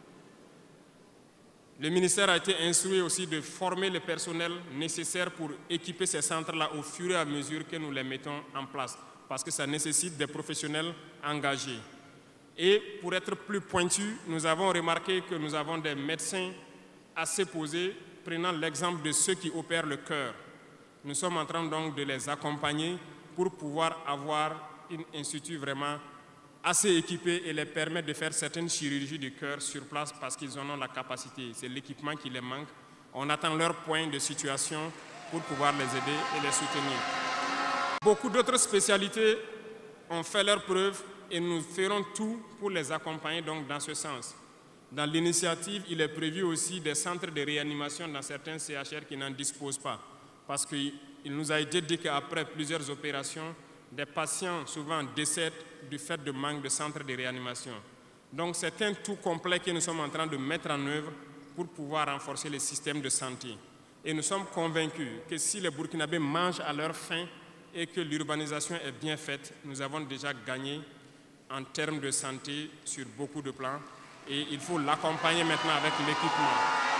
S1: Le ministère a été instruit aussi de former le personnel nécessaire pour équiper ces centres-là au fur et à mesure que nous les mettons en place, parce que ça nécessite des professionnels engagés. Et pour être plus pointu, nous avons remarqué que nous avons des médecins assez posés, prenant l'exemple de ceux qui opèrent le cœur. Nous sommes en train donc de les accompagner pour pouvoir avoir un institut vraiment assez équipé et les permettre de faire certaines chirurgies du cœur sur place parce qu'ils en ont la capacité. C'est l'équipement qui les manque. On attend leur point de situation pour pouvoir les aider et les soutenir. Beaucoup d'autres spécialités ont fait leurs preuves et nous ferons tout pour les accompagner donc dans ce sens. Dans l'initiative, il est prévu aussi des centres de réanimation dans certains C H R qui n'en disposent pas. Parce qu'il nous a été dit qu'après plusieurs opérations, des patients souvent décèdent du fait de manque de centres de réanimation. Donc c'est un tout complet que nous sommes en train de mettre en œuvre pour pouvoir renforcer le système de santé. Et nous sommes convaincus que si les Burkinabés mangent à leur faim et que l'urbanisation est bien faite, nous avons déjà gagné en termes de santé sur beaucoup de plans et il faut l'accompagner maintenant avec l'équipement.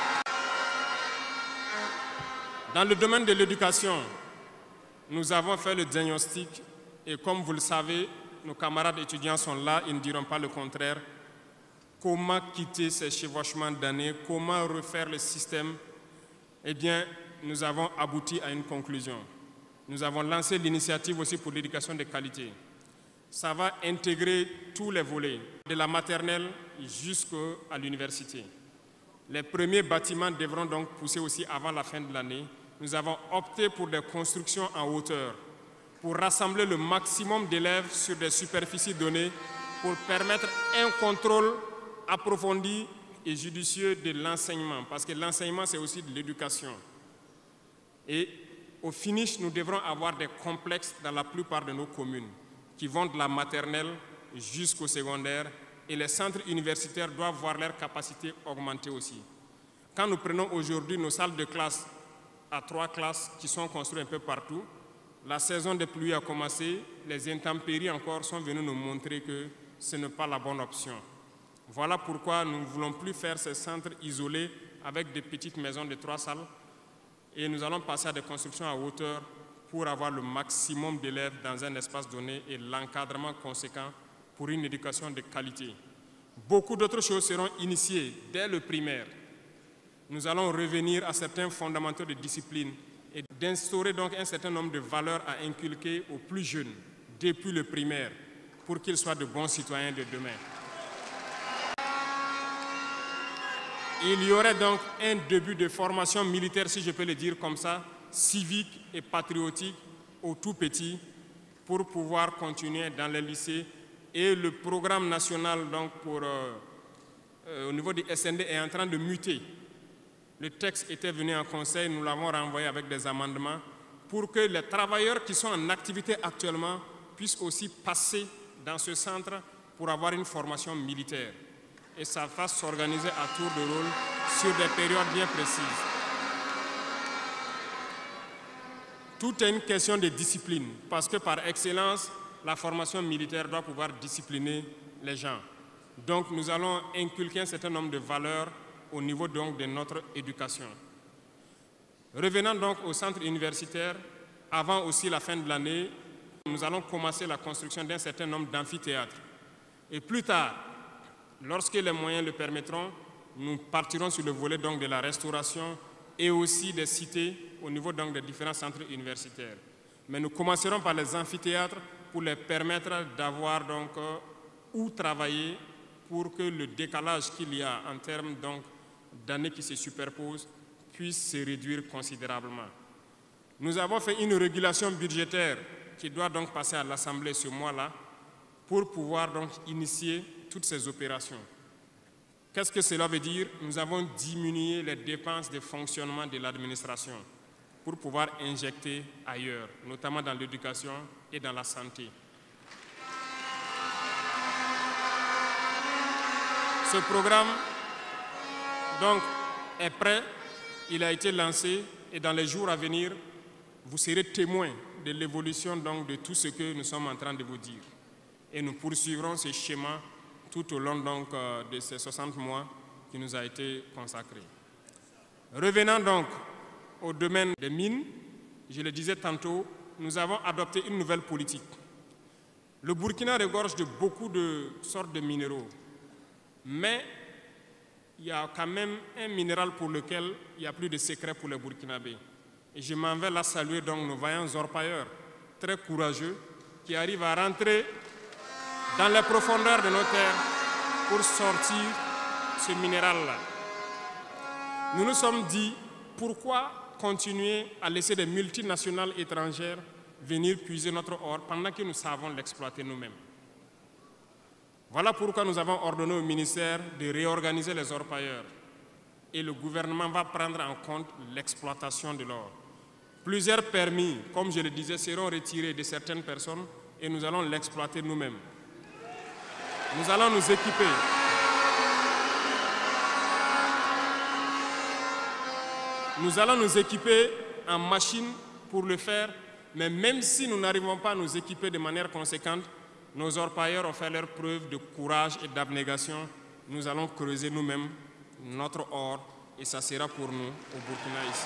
S1: Dans le domaine de l'éducation, nous avons fait le diagnostic et comme vous le savez, nos camarades étudiants sont là, ils ne diront pas le contraire. Comment quitter ces chevauchements d'années, comment refaire le système? Eh bien, nous avons abouti à une conclusion. Nous avons lancé l'initiative aussi pour l'éducation de qualité. Ça va intégrer tous les volets, de la maternelle jusqu'à l'université. Les premiers bâtiments devront donc pousser aussi avant la fin de l'année. Nous avons opté pour des constructions en hauteur, pour rassembler le maximum d'élèves sur des superficies données, pour permettre un contrôle approfondi et judicieux de l'enseignement, parce que l'enseignement, c'est aussi de l'éducation. Et au finish, nous devrons avoir des complexes dans la plupart de nos communes, qui vont de la maternelle jusqu'au secondaire, et les centres universitaires doivent voir leur capacité augmenter aussi. Quand nous prenons aujourd'hui nos salles de classe à trois classes qui sont construites un peu partout, la saison des pluies a commencé, les intempéries encore sont venues nous montrer que ce n'est pas la bonne option. Voilà pourquoi nous ne voulons plus faire ces centres isolés avec des petites maisons de trois salles et nous allons passer à des constructions à hauteur pour avoir le maximum d'élèves dans un espace donné et l'encadrement conséquent pour une éducation de qualité. Beaucoup d'autres choses seront initiées dès le primaire. Nous allons revenir à certains fondamentaux de discipline et d'instaurer donc un certain nombre de valeurs à inculquer aux plus jeunes depuis le primaire pour qu'ils soient de bons citoyens de demain. Il y aurait donc un début de formation militaire, si je peux le dire comme ça, civique et patriotique au tout petit pour pouvoir continuer dans les lycées. Et le programme national donc, pour, euh, euh, au niveau du S N D est en train de muter. Le texte était venu en conseil, nous l'avons renvoyé avec des amendements pour que les travailleurs qui sont en activité actuellement puissent aussi passer dans ce centre pour avoir une formation militaire. Et ça fasse s'organiser à tour de rôle sur des périodes bien précises. Tout est une question de discipline, parce que par excellence, la formation militaire doit pouvoir discipliner les gens. Donc nous allons inculquer un certain nombre de valeurs au niveau donc de notre éducation. Revenant donc au centre universitaire, avant aussi la fin de l'année, nous allons commencer la construction d'un certain nombre d'amphithéâtres. Et plus tard, lorsque les moyens le permettront, nous partirons sur le volet donc de la restauration et aussi des cités au niveau donc des différents centres universitaires. Mais nous commencerons par les amphithéâtres pour les permettre d'avoir donc euh, où travailler pour que le décalage qu'il y a en termes donc d'années qui se superposent puisse se réduire considérablement. Nous avons fait une régulation budgétaire qui doit donc passer à l'Assemblée ce mois-là pour pouvoir donc initier toutes ces opérations. Qu'est-ce que cela veut dire? Nous avons diminué les dépenses de fonctionnement de l'administration pour pouvoir injecter ailleurs, notamment dans l'éducation et dans la santé. Ce programme donc, est prêt, il a été lancé et dans les jours à venir, vous serez témoins de l'évolution donc, de tout ce que nous sommes en train de vous dire. Et nous poursuivrons ce schéma tout au long donc, de ces soixante mois qui nous a été consacré. Revenant donc au domaine des mines, je le disais tantôt, nous avons adopté une nouvelle politique. Le Burkina regorge de beaucoup de sortes de minéraux, mais il y a quand même un minéral pour lequel il n'y a plus de secret pour les Burkinabés. Et je m'en vais là saluer donc nos vaillants orpailleurs, très courageux, qui arrivent à rentrer dans les profondeurs de nos terres pour sortir ce minéral-là. Nous nous sommes dit, pourquoi continuer à laisser des multinationales étrangères venir puiser notre or pendant que nous savons l'exploiter nous-mêmes? Voilà pourquoi nous avons ordonné au ministère de réorganiser les orpailleurs et le gouvernement va prendre en compte l'exploitation de l'or. Plusieurs permis, comme je le disais, seront retirés de certaines personnes et nous allons l'exploiter nous-mêmes. Nous allons nous équiper. Nous allons nous équiper en machines pour le faire, mais même si nous n'arrivons pas à nous équiper de manière conséquente, nos orpailleurs ont fait leur preuve de courage et d'abnégation. Nous allons creuser nous-mêmes notre or et ça sera pour nous au Burkina ici.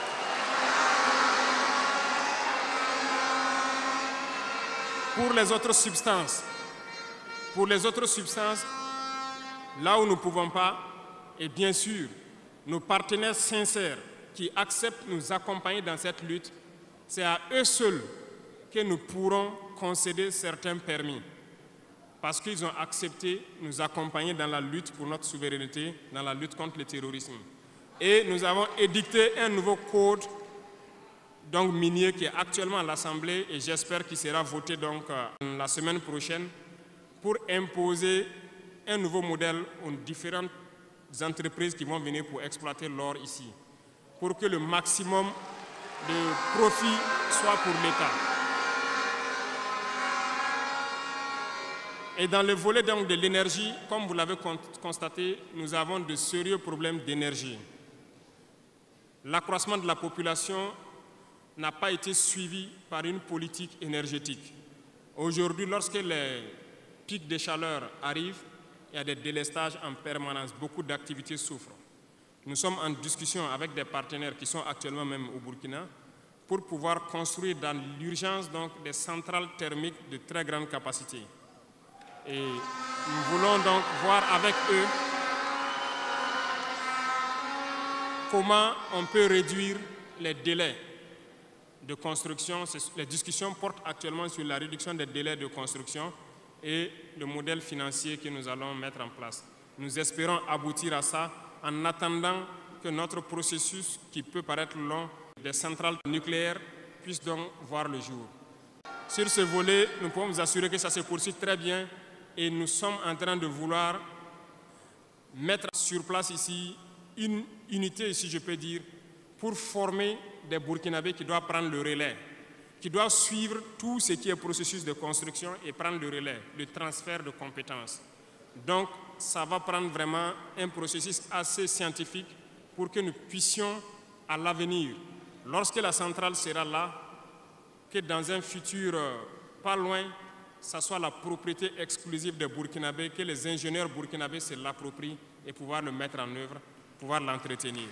S1: Pour les autres substances, pour les autres substances, là où nous ne pouvons pas, et bien sûr, nos partenaires sincères qui acceptent de nous accompagner dans cette lutte, c'est à eux seuls que nous pourrons concéder certains permis, parce qu'ils ont accepté de nous accompagner dans la lutte pour notre souveraineté, dans la lutte contre le terrorisme. Et nous avons édicté un nouveau code donc, minier qui est actuellement à l'Assemblée et j'espère qu'il sera voté donc, la semaine prochaine pour imposer un nouveau modèle aux différentes entreprises qui vont venir pour exploiter l'or ici, pour que le maximum de profit soit pour l'État. Et dans le volet donc, de l'énergie, comme vous l'avez constaté, nous avons de sérieux problèmes d'énergie. L'accroissement de la population n'a pas été suivi par une politique énergétique. Aujourd'hui, lorsque les pics de chaleur arrivent, il y a des délestages en permanence, beaucoup d'activités souffrent. Nous sommes en discussion avec des partenaires qui sont actuellement même au Burkina pour pouvoir construire dans l'urgence donc des centrales thermiques de très grande capacité. Et nous voulons donc voir avec eux comment on peut réduire les délais. de construction. Les discussions portent actuellement sur la réduction des délais de construction et le modèle financier que nous allons mettre en place. Nous espérons aboutir à ça en attendant que notre processus, qui peut paraître long, des centrales nucléaires, puisse donc voir le jour. Sur ce volet, nous pouvons vous assurer que ça se poursuit très bien et nous sommes en train de vouloir mettre sur place ici une unité, si je peux dire, pour former des Burkinabés qui doivent prendre le relais, qui doivent suivre tout ce qui est processus de construction et prendre le relais, le transfert de compétences. Donc, ça va prendre vraiment un processus assez scientifique pour que nous puissions, à l'avenir, lorsque la centrale sera là, que dans un futur euh, pas loin, ça soit la propriété exclusive des Burkinabés, que les ingénieurs burkinabés se l'approprient et pouvoir le mettre en œuvre, pouvoir l'entretenir.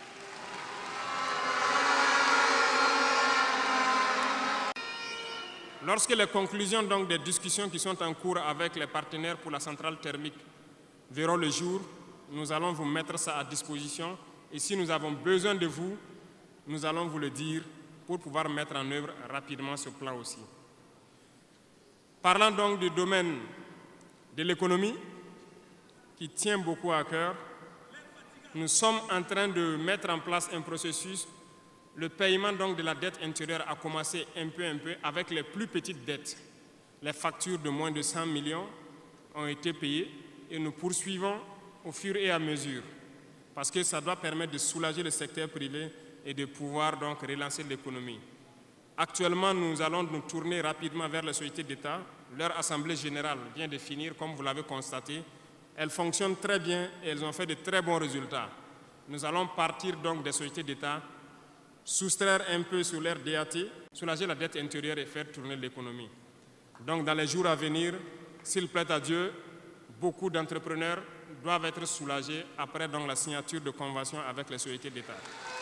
S1: Lorsque les conclusions donc, des discussions qui sont en cours avec les partenaires pour la centrale thermique verront le jour, nous allons vous mettre ça à disposition. Et si nous avons besoin de vous, nous allons vous le dire pour pouvoir mettre en œuvre rapidement ce plan aussi. Parlant donc du domaine de l'économie, qui tient beaucoup à cœur, nous sommes en train de mettre en place un processus. Le paiement donc de la dette intérieure a commencé un peu, un peu avec les plus petites dettes. Les factures de moins de cent millions ont été payées et nous poursuivons au fur et à mesure parce que ça doit permettre de soulager le secteur privé et de pouvoir donc relancer l'économie. Actuellement, nous allons nous tourner rapidement vers les sociétés d'État. Leur assemblée générale vient de finir, comme vous l'avez constaté. Elles fonctionnent très bien et elles ont fait de très bons résultats. Nous allons partir donc des sociétés d'État, soustraire un peu sur leur D A T, soulager la dette intérieure et faire tourner l'économie. Donc dans les jours à venir, s'il plaît à Dieu, beaucoup d'entrepreneurs doivent être soulagés après donc, la signature de conventions avec les sociétés d'État.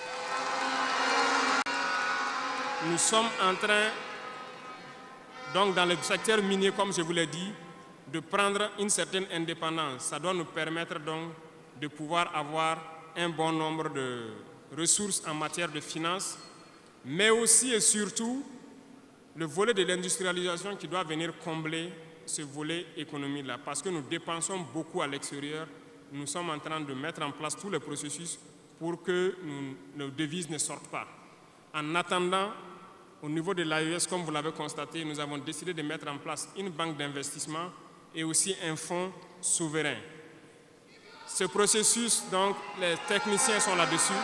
S1: Nous sommes en train, donc dans le secteur minier, comme je vous l'ai dit, de prendre une certaine indépendance. Ça doit nous permettre donc de pouvoir avoir un bon nombre de ressources en matière de finances, mais aussi et surtout le volet de l'industrialisation qui doit venir combler ce volet économie-là. Parce que nous dépensons beaucoup à l'extérieur, nous sommes en train de mettre en place tous les processus pour que nous, nos devises ne sortent pas. En attendant, au niveau de l'A E S, comme vous l'avez constaté, nous avons décidé de mettre en place une banque d'investissement et aussi un fonds souverain. Ce processus, donc, les techniciens sont là-dessus.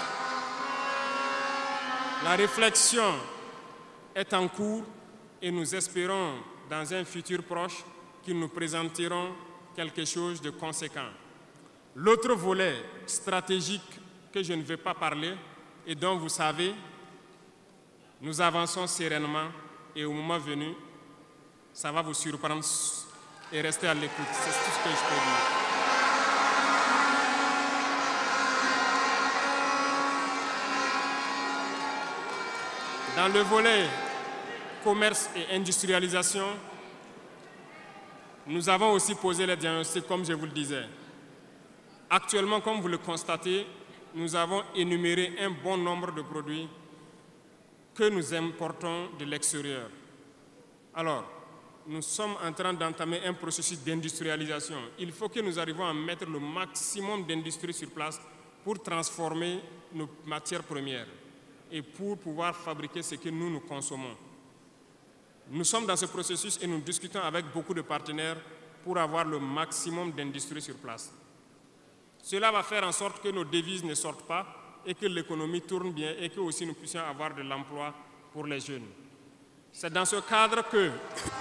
S1: La réflexion est en cours et nous espérons, dans un futur proche, qu'ils nous présenteront quelque chose de conséquent. L'autre volet stratégique que je ne vais pas parler et dont vous savez, nous avançons sereinement et au moment venu, ça va vous surprendre et rester à l'écoute. C'est tout ce que je peux dire. Dans le volet commerce et industrialisation, nous avons aussi posé les diagnostics, comme je vous le disais. Actuellement, comme vous le constatez, nous avons énuméré un bon nombre de produits que nous importons de l'extérieur. Alors, nous sommes en train d'entamer un processus d'industrialisation. Il faut que nous arrivions à mettre le maximum d'industrie sur place pour transformer nos matières premières et pour pouvoir fabriquer ce que nous, nous consommons. Nous sommes dans ce processus et nous discutons avec beaucoup de partenaires pour avoir le maximum d'industrie sur place. Cela va faire en sorte que nos devises ne sortent pas et que l'économie tourne bien et que aussi nous puissions avoir de l'emploi pour les jeunes. C'est dans ce cadre que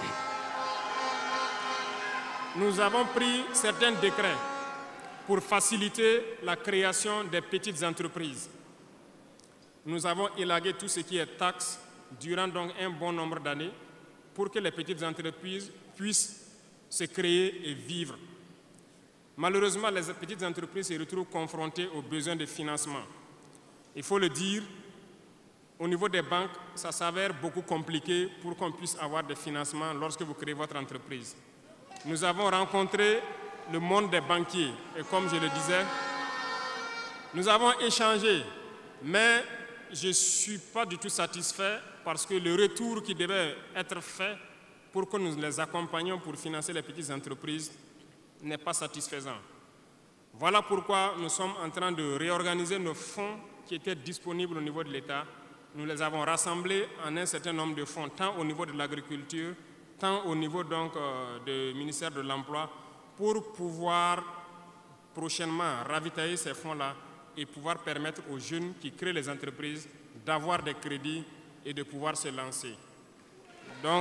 S1: nous avons pris certains décrets pour faciliter la création des petites entreprises. Nous avons élagué tout ce qui est taxes durant donc un bon nombre d'années pour que les petites entreprises puissent se créer et vivre. Malheureusement, les petites entreprises se retrouvent confrontées aux besoins de financement. Il faut le dire, au niveau des banques, ça s'avère beaucoup compliqué pour qu'on puisse avoir des financements lorsque vous créez votre entreprise. Nous avons rencontré le monde des banquiers et comme je le disais, nous avons échangé, mais je ne suis pas du tout satisfait parce que le retour qui devait être fait pour que nous les accompagnions pour financer les petites entreprises n'est pas satisfaisant. Voilà pourquoi nous sommes en train de réorganiser nos fonds qui étaient disponibles au niveau de l'État. Nous les avons rassemblés en un certain nombre de fonds, tant au niveau de l'agriculture, tant au niveau donc euh, du ministère de l'Emploi, pour pouvoir prochainement ravitailler ces fonds-là et pouvoir permettre aux jeunes qui créent les entreprises d'avoir des crédits et de pouvoir se lancer. Donc,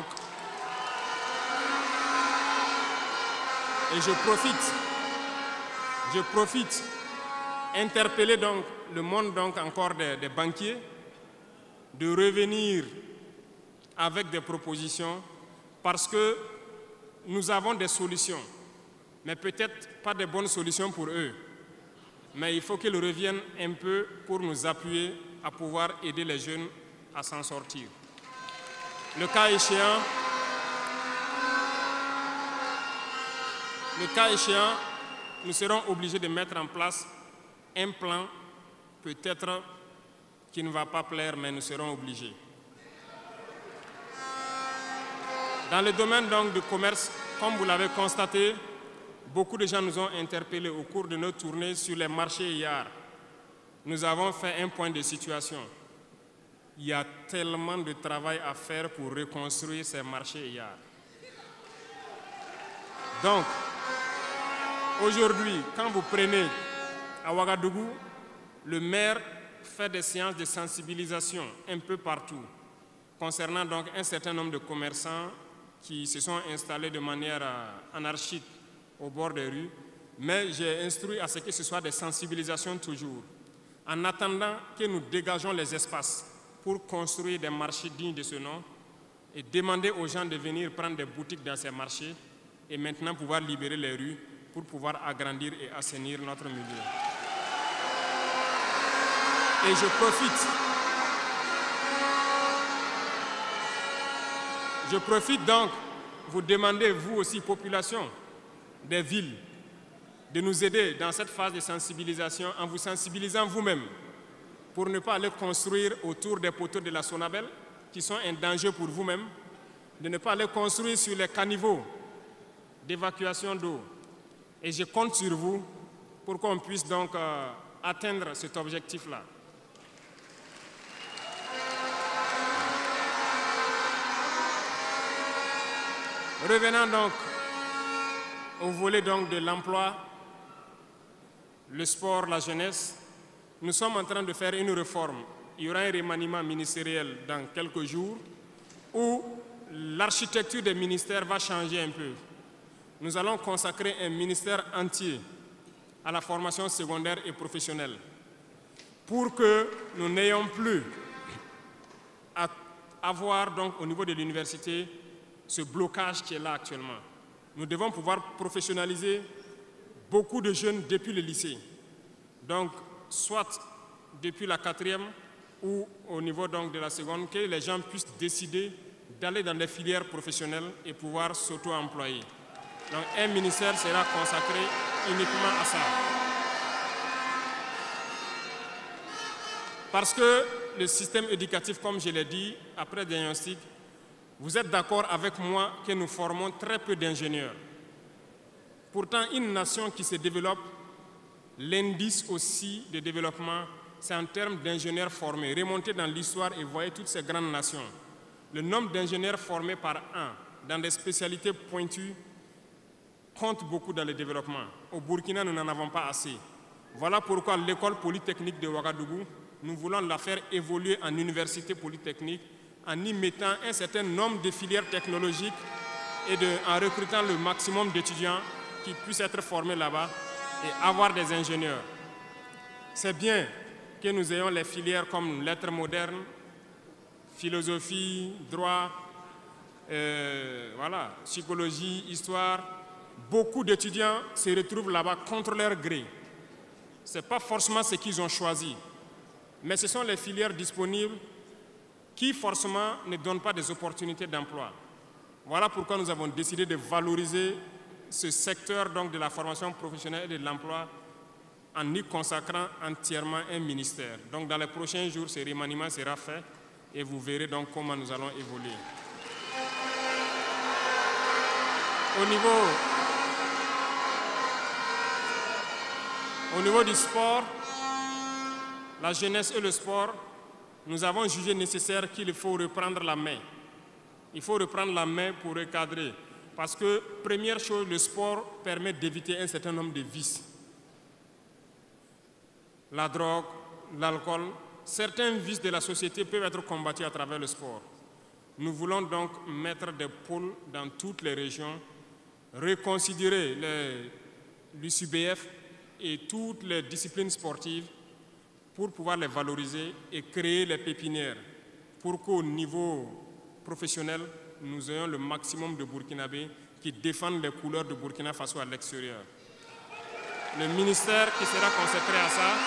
S1: et je profite, je profite, interpeller donc le monde donc encore des, des banquiers de revenir avec des propositions parce que nous avons des solutions, mais peut-être pas de bonnes solutions pour eux. Mais il faut qu'ils reviennent un peu pour nous appuyer à pouvoir aider les jeunes à s'en sortir. Le cas échéant, le cas échéant, nous serons obligés de mettre en place un plan, peut-être qui ne va pas plaire, mais nous serons obligés. Dans le domaine donc du commerce, comme vous l'avez constaté, beaucoup de gens nous ont interpellés au cours de notre tournée sur les marchés hier. Nous avons fait un point de situation. Il y a tellement de travail à faire pour reconstruire ces marchés hier. Donc, aujourd'hui, quand vous prenez à Ouagadougou, le maire fait des séances de sensibilisation un peu partout, concernant donc un certain nombre de commerçants qui se sont installés de manière anarchique au bord des rues, mais j'ai instruit à ce que ce soit des sensibilisations toujours, en attendant que nous dégageons les espaces pour construire des marchés dignes de ce nom et demander aux gens de venir prendre des boutiques dans ces marchés et maintenant pouvoir libérer les rues pour pouvoir agrandir et assainir notre milieu. Et je profite, je profite donc vous demander, vous aussi, population des villes, de nous aider dans cette phase de sensibilisation en vous sensibilisant vous-même pour ne pas aller construire autour des poteaux de la Sonabel qui sont un danger pour vous-même, de ne pas aller construire sur les caniveaux d'évacuation d'eau. Et je compte sur vous pour qu'on puisse donc euh, atteindre cet objectif-là. Revenant donc au volet donc de l'emploi, le sport, la jeunesse, nous sommes en train de faire une réforme. Il y aura un remaniement ministériel dans quelques jours où l'architecture des ministères va changer un peu. Nous allons consacrer un ministère entier à la formation secondaire et professionnelle pour que nous n'ayons plus à avoir donc au niveau de l'université ce blocage qui est là actuellement. Nous devons pouvoir professionnaliser beaucoup de jeunes depuis le lycée. Donc, soit depuis la quatrième ou au niveau donc de la seconde, que les gens puissent décider d'aller dans des filières professionnelles et pouvoir s'auto-employer. Donc, un ministère sera consacré uniquement à ça. Parce que le système éducatif, comme je l'ai dit, après diagnostic, vous êtes d'accord avec moi que nous formons très peu d'ingénieurs. Pourtant, une nation qui se développe, l'indice aussi de développement, c'est en termes d'ingénieurs formés. Remontez dans l'histoire et voyez toutes ces grandes nations. Le nombre d'ingénieurs formés par an dans des spécialités pointues compte beaucoup dans le développement. Au Burkina, nous n'en avons pas assez. Voilà pourquoi l'école polytechnique de Ouagadougou, nous voulons la faire évoluer en université polytechnique en y mettant un certain nombre de filières technologiques et de, en recrutant le maximum d'étudiants qui puissent être formés là-bas et avoir des ingénieurs. C'est bien que nous ayons les filières comme lettres modernes, philosophie, droit, euh, voilà, psychologie, histoire. Beaucoup d'étudiants se retrouvent là-bas contre leur gré. Ce n'est pas forcément ce qu'ils ont choisi, mais ce sont les filières disponibles qui forcément ne donnent pas des opportunités d'emploi. Voilà pourquoi nous avons décidé de valoriser ce secteur donc, de la formation professionnelle et de l'emploi en y consacrant entièrement un ministère. Donc dans les prochains jours, ce remaniement sera fait et vous verrez donc comment nous allons évoluer. Au niveau, au niveau du sport, la jeunesse et le sport, nous avons jugé nécessaire qu'il faut reprendre la main. Il faut reprendre la main pour recadrer. Parce que, première chose, le sport permet d'éviter un certain nombre de vices. La drogue, l'alcool, certains vices de la société peuvent être combattus à travers le sport. Nous voulons donc mettre des pôles dans toutes les régions, reconsidérer l'U C B F et toutes les disciplines sportives pour pouvoir les valoriser et créer les pépinières pour qu'au niveau professionnel, nous ayons le maximum de Burkinabés qui défendent les couleurs de Burkina Faso à l'extérieur. Le ministère qui sera consacré à ça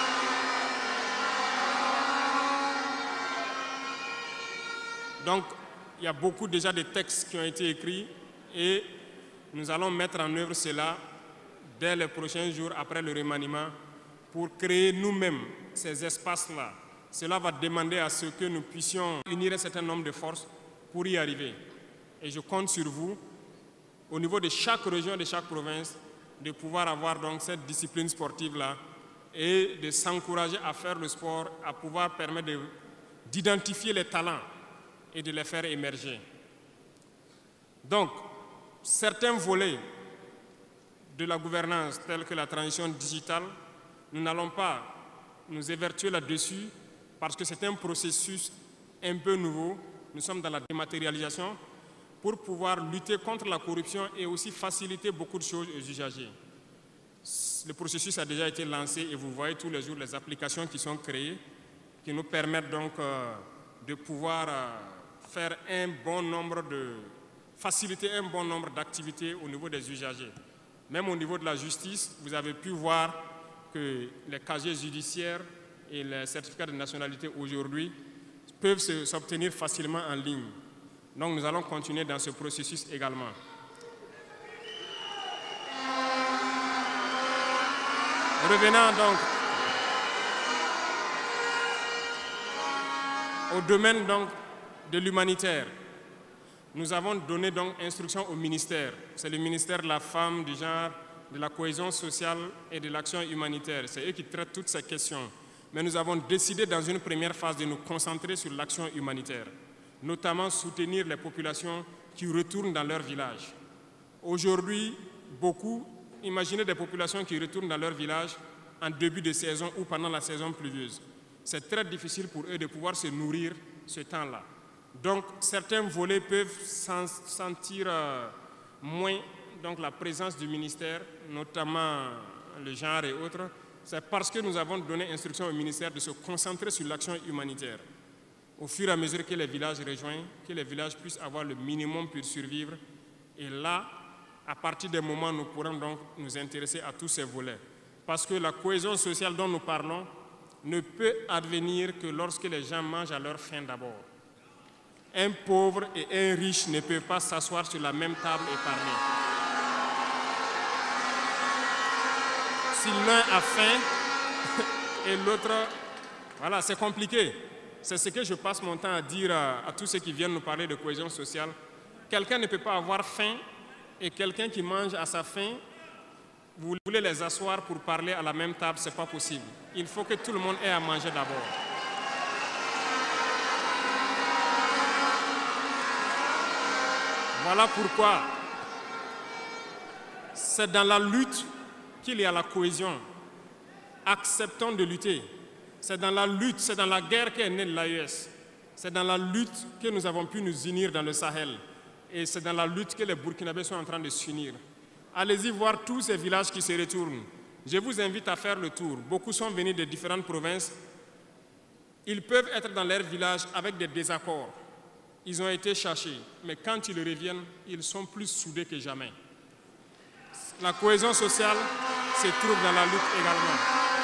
S1: donc, il y a beaucoup déjà de textes qui ont été écrits et nous allons mettre en œuvre cela dès les prochains jours après le remaniement pour créer nous-mêmes ces espaces-là. Cela va demander à ce que nous puissions unir un certain nombre de forces pour y arriver. Et je compte sur vous, au niveau de chaque région, de chaque province, de pouvoir avoir donc cette discipline sportive-là et de s'encourager à faire le sport, à pouvoir permettre d'identifier les talents et de les faire émerger. Donc, certains volets de la gouvernance, tels que la transition digitale, nous n'allons pas nous évertuer là-dessus parce que c'est un processus un peu nouveau. Nous sommes dans la dématérialisation pour pouvoir lutter contre la corruption et aussi faciliter beaucoup de choses aux usagers. Le processus a déjà été lancé et vous voyez tous les jours les applications qui sont créées qui nous permettent donc euh, de pouvoir euh, faire un bon nombre de, faciliter un bon nombre d'activités au niveau des usagers. Même au niveau de la justice, vous avez pu voir que les casiers judiciaires et les certificats de nationalité aujourd'hui peuvent s'obtenir facilement en ligne. Donc nous allons continuer dans ce processus également. Revenant donc au domaine donc de l'humanitaire, nous avons donné donc instruction au ministère. C'est le ministère de la Femme, du Genre, de la Cohésion sociale et de l'action humanitaire. C'est eux qui traitent toutes ces questions. Mais nous avons décidé dans une première phase de nous concentrer sur l'action humanitaire, notamment soutenir les populations qui retournent dans leur village. Aujourd'hui, beaucoup, imaginez des populations qui retournent dans leur village en début de saison ou pendant la saison pluvieuse. C'est très difficile pour eux de pouvoir se nourrir ce temps-là. Donc, certains volets peuvent sentir euh, moins donc, la présence du ministère, notamment le genre et autres. C'est parce que nous avons donné instruction au ministère de se concentrer sur l'action humanitaire. Au fur et à mesure que les villages rejoignent, que les villages puissent avoir le minimum pour survivre. Et là, à partir des moments, nous pourrons donc nous intéresser à tous ces volets. Parce que la cohésion sociale dont nous parlons ne peut advenir que lorsque les gens mangent à leur faim d'abord. Un pauvre et un riche ne peuvent pas s'asseoir sur la même table et parler. Si l'un a faim et l'autre, voilà, c'est compliqué. C'est ce que je passe mon temps à dire à, à tous ceux qui viennent nous parler de cohésion sociale. Quelqu'un ne peut pas avoir faim et quelqu'un qui mange à sa faim, vous voulez les asseoir pour parler à la même table, ce n'est pas possible. Il faut que tout le monde ait à manger d'abord. Voilà pourquoi c'est dans la lutte qu'il y a la cohésion. Acceptons de lutter. C'est dans la lutte, c'est dans la guerre qu'est née l'A E S. C'est dans la lutte que nous avons pu nous unir dans le Sahel. Et c'est dans la lutte que les Burkinabés sont en train de s'unir. Allez-y voir tous ces villages qui se retournent. Je vous invite à faire le tour. Beaucoup sont venus de différentes provinces. Ils peuvent être dans leur village avec des désaccords. Ils ont été cherchés. Mais quand ils reviennent, ils sont plus soudés que jamais. La cohésion sociale se trouve dans la lutte également.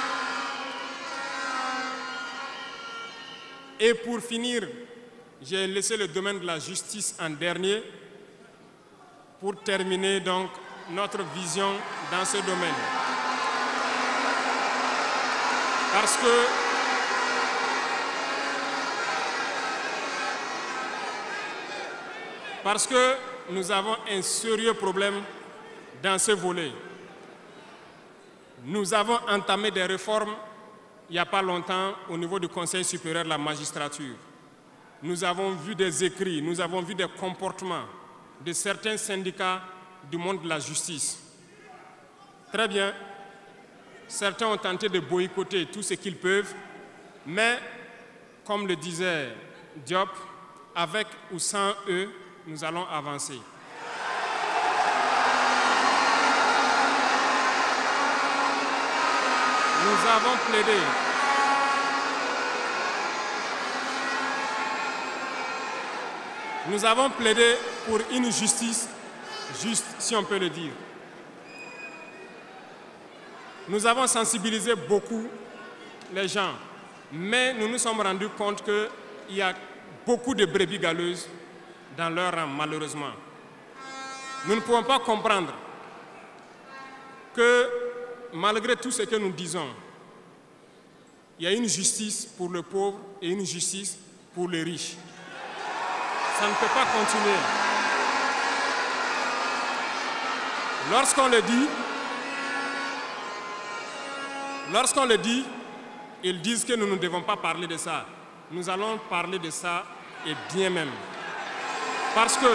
S1: Et pour finir, j'ai laissé le domaine de la justice en dernier pour terminer donc notre vision dans ce domaine. Parce que Parce que nous avons un sérieux problème dans ce volet. Nous avons entamé des réformes il n'y a pas longtemps au niveau du Conseil supérieur de la magistrature. Nous avons vu des écrits, nous avons vu des comportements de certains syndicats du monde de la justice. Très bien, certains ont tenté de boycotter tout ce qu'ils peuvent, mais comme le disait Diop, avec ou sans eux, nous allons avancer. Nous avons plaidé. Nous avons plaidé pour une justice juste, si on peut le dire. Nous avons sensibilisé beaucoup les gens, mais nous nous sommes rendus compte qu'il y a beaucoup de brebis galeuses dans leur rang, malheureusement. Nous ne pouvons pas comprendre que, malgré tout ce que nous disons, il y a une justice pour le pauvre et une justice pour les riches. Ça ne peut pas continuer. Lorsqu'on le dit, lorsqu'on le dit, ils disent que nous ne devons pas parler de ça. Nous allons parler de ça et bien même. Parce que,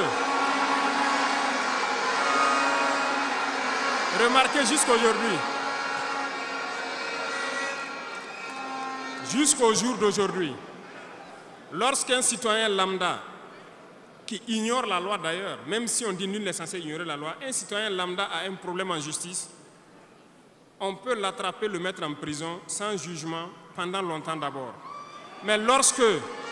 S1: remarquez jusqu'aujourd'hui, jusqu'au jour d'aujourd'hui, lorsqu'un citoyen lambda, qui ignore la loi d'ailleurs, même si on dit nul n'est censé ignorer la loi, un citoyen lambda a un problème en justice, on peut l'attraper, le mettre en prison sans jugement pendant longtemps d'abord. Mais lorsque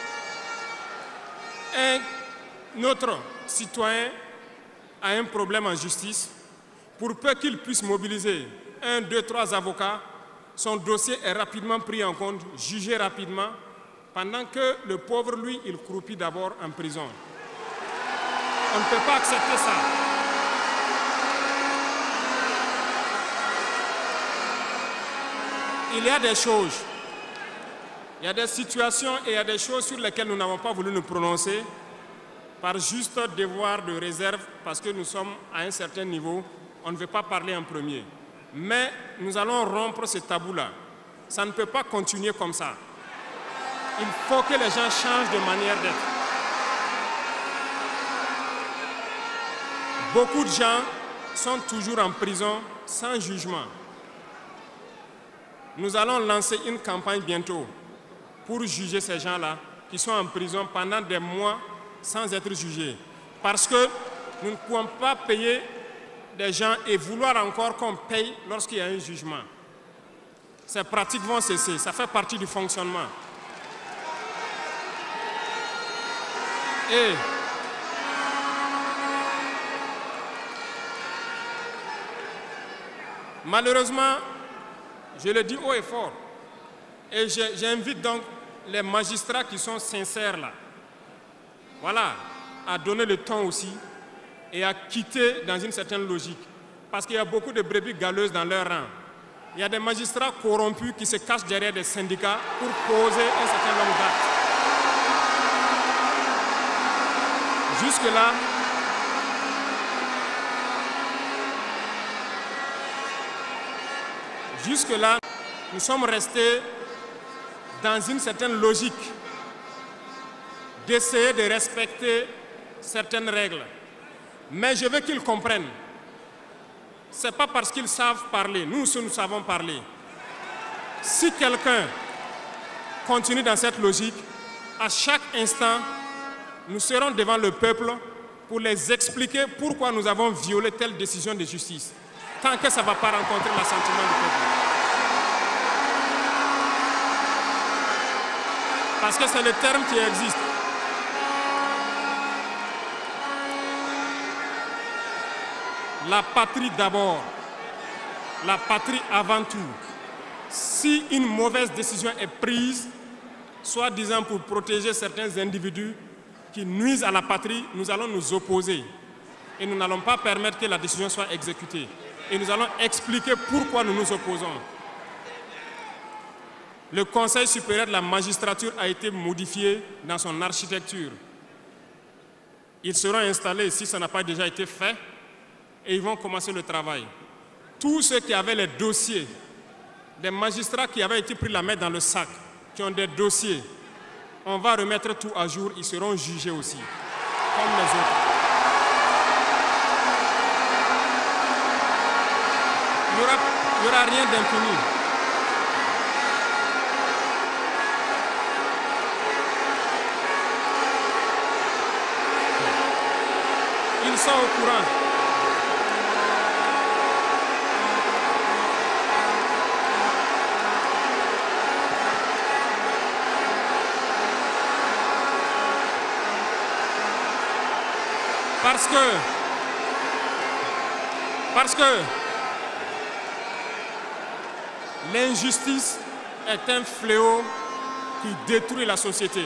S1: un notre citoyen a un problème en justice, pour peu qu'il puisse mobiliser un, deux, trois avocats, son dossier est rapidement pris en compte, jugé rapidement, pendant que le pauvre, lui, il croupit d'abord en prison. On ne peut pas accepter ça. Il y a des choses, il y a des situations et il y a des choses sur lesquelles nous n'avons pas voulu nous prononcer, par juste devoir de réserve, parce que nous sommes à un certain niveau, on ne veut pas parler en premier. Mais nous allons rompre ce tabou-là. Ça ne peut pas continuer comme ça. Il faut que les gens changent de manière d'être. Beaucoup de gens sont toujours en prison sans jugement. Nous allons lancer une campagne bientôt pour juger ces gens-là qui sont en prison pendant des mois sans être jugés. Parce que nous ne pouvons pas payer des gens et vouloir encore qu'on paye lorsqu'il y a un jugement. Ces pratiques vont cesser, ça fait partie du fonctionnement. Et malheureusement, je le dis haut et fort, et j'invite donc les magistrats qui sont sincères là, voilà, à donner le temps aussi et à quitter dans une certaine logique. Parce qu'il y a beaucoup de brebis galeuses dans leur rang. Il y a des magistrats corrompus qui se cachent derrière des syndicats pour poser un certain nombre d'actes. Jusque-là, jusque-là, nous sommes restés dans une certaine logique d'essayer de respecter certaines règles. Mais je veux qu'ils comprennent. Ce n'est pas parce qu'ils savent parler. Nous, nous savons parler. Si quelqu'un continue dans cette logique, à chaque instant, nous serons devant le peuple pour les expliquer pourquoi nous avons violé telle décision de justice. Tant que ça ne va pas rencontrer l'assentiment du peuple. Parce que c'est le terme qui existe. La patrie d'abord, la patrie avant tout. Si une mauvaise décision est prise, soi-disant pour protéger certains individus qui nuisent à la patrie, nous allons nous opposer. Et nous n'allons pas permettre que la décision soit exécutée. Et nous allons expliquer pourquoi nous nous opposons. Le Conseil supérieur de la magistrature a été modifié dans son architecture. Ils seront installés, si ça n'a pas déjà été fait, et ils vont commencer le travail. Tous ceux qui avaient les dossiers, des magistrats qui avaient été pris la main dans le sac, qui ont des dossiers, on va remettre tout à jour, ils seront jugés aussi, comme les autres. Il n'y aura, il y aura rien d'impuni. Ils sont au courant. Parce que, parce que l'injustice est un fléau qui détruit la société.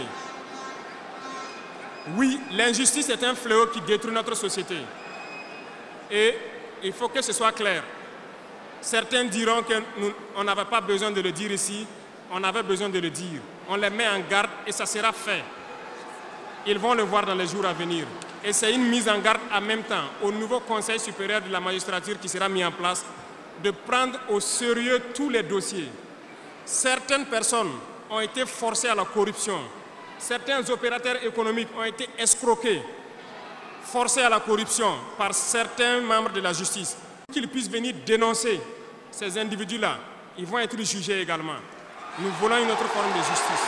S1: Oui, l'injustice est un fléau qui détruit notre société. Et il faut que ce soit clair. Certains diront qu'on n'avait pas besoin de le dire ici, on avait besoin de le dire. On les met en garde et ça sera fait. Ils vont le voir dans les jours à venir. Et c'est une mise en garde en même temps au nouveau Conseil supérieur de la magistrature qui sera mis en place de prendre au sérieux tous les dossiers. Certaines personnes ont été forcées à la corruption. Certains opérateurs économiques ont été escroqués, forcés à la corruption par certains membres de la justice. Qu'ils puissent venir dénoncer ces individus-là, ils vont être jugés également. Nous voulons une autre forme de justice.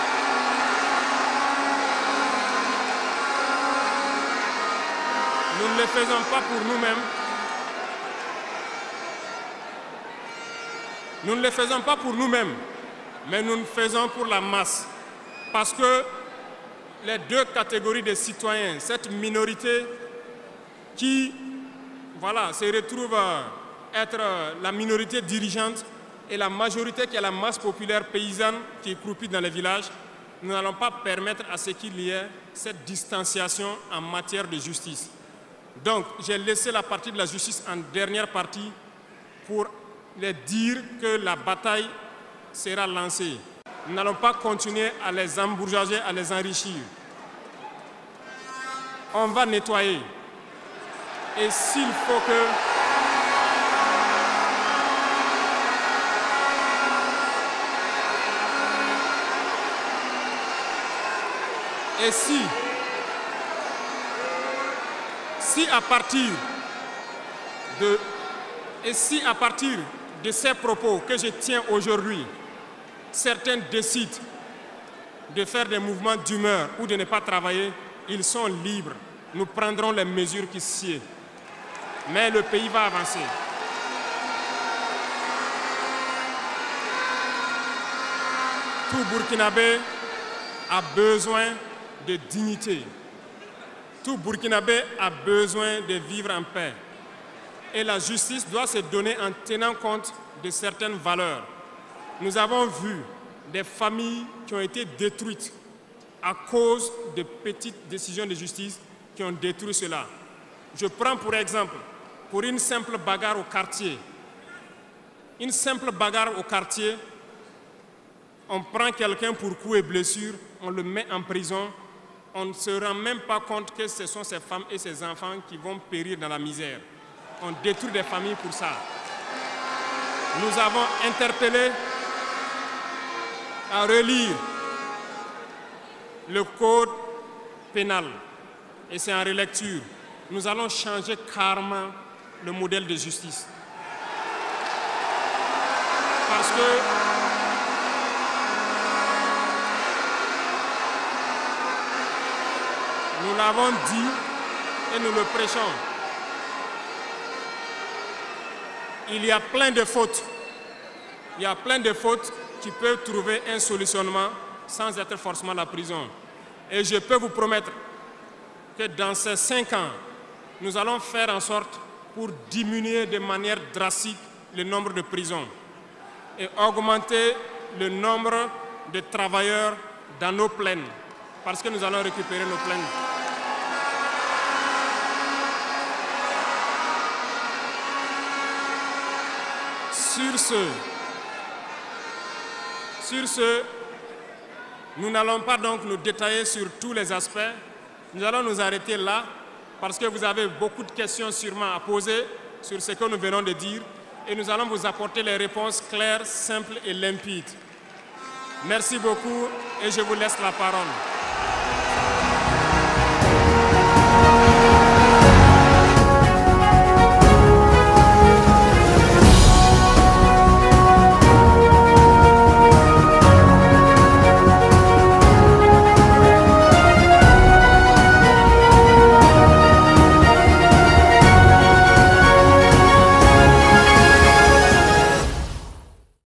S1: Nous ne le faisons pas pour nous-mêmes. Nous ne le faisons pas pour nous-mêmes, mais nous le faisons pour la masse. Parce que les deux catégories de citoyens, cette minorité qui voilà, se retrouve à être la minorité dirigeante et la majorité qui est la masse populaire paysanne qui est croupie dans les villages, nous n'allons pas permettre à ce qu'il y ait cette distanciation en matière de justice. Donc, j'ai laissé la partie de la justice en dernière partie pour les dire que la bataille sera lancée. Nous n'allons pas continuer à les embourgeoiser, à les enrichir. On va nettoyer. Et s'il faut que... Et si... Si à partir de... Et si à partir de ces propos que je tiens aujourd'hui, certains décident de faire des mouvements d'humeur ou de ne pas travailler, ils sont libres. Nous prendrons les mesures qui sied. Mais le pays va avancer. Tout Burkinabé a besoin de dignité. Tout Burkinabé a besoin de vivre en paix. Et la justice doit se donner en tenant compte de certaines valeurs. Nous avons vu des familles qui ont été détruites à cause de petites décisions de justice qui ont détruit cela. Je prends pour exemple, pour une simple bagarre au quartier, une simple bagarre au quartier, on prend quelqu'un pour coups et blessures, on le met en prison, on ne se rend même pas compte que ce sont ces femmes et ces enfants qui vont périr dans la misère. On détruit des familles pour ça. Nous avons interpellé à relire le code pénal et c'est en relecture. Nous allons changer carrément le modèle de justice. Parce que nous l'avons dit et nous le prêchons. Il y a plein de fautes. Il y a plein de fautes qui peuvent trouver un solutionnement sans être forcément la prison. Et je peux vous promettre que dans ces cinq ans, nous allons faire en sorte pour diminuer de manière drastique le nombre de prisons et augmenter le nombre de travailleurs dans nos plaines, parce que nous allons récupérer nos plaines. Sur ce, Sur ce, nous n'allons pas donc nous détailler sur tous les aspects. Nous allons nous arrêter là parce que vous avez beaucoup de questions sûrement à poser sur ce que nous venons de dire et nous allons vous apporter les réponses claires, simples et limpides. Merci beaucoup et je vous laisse la parole.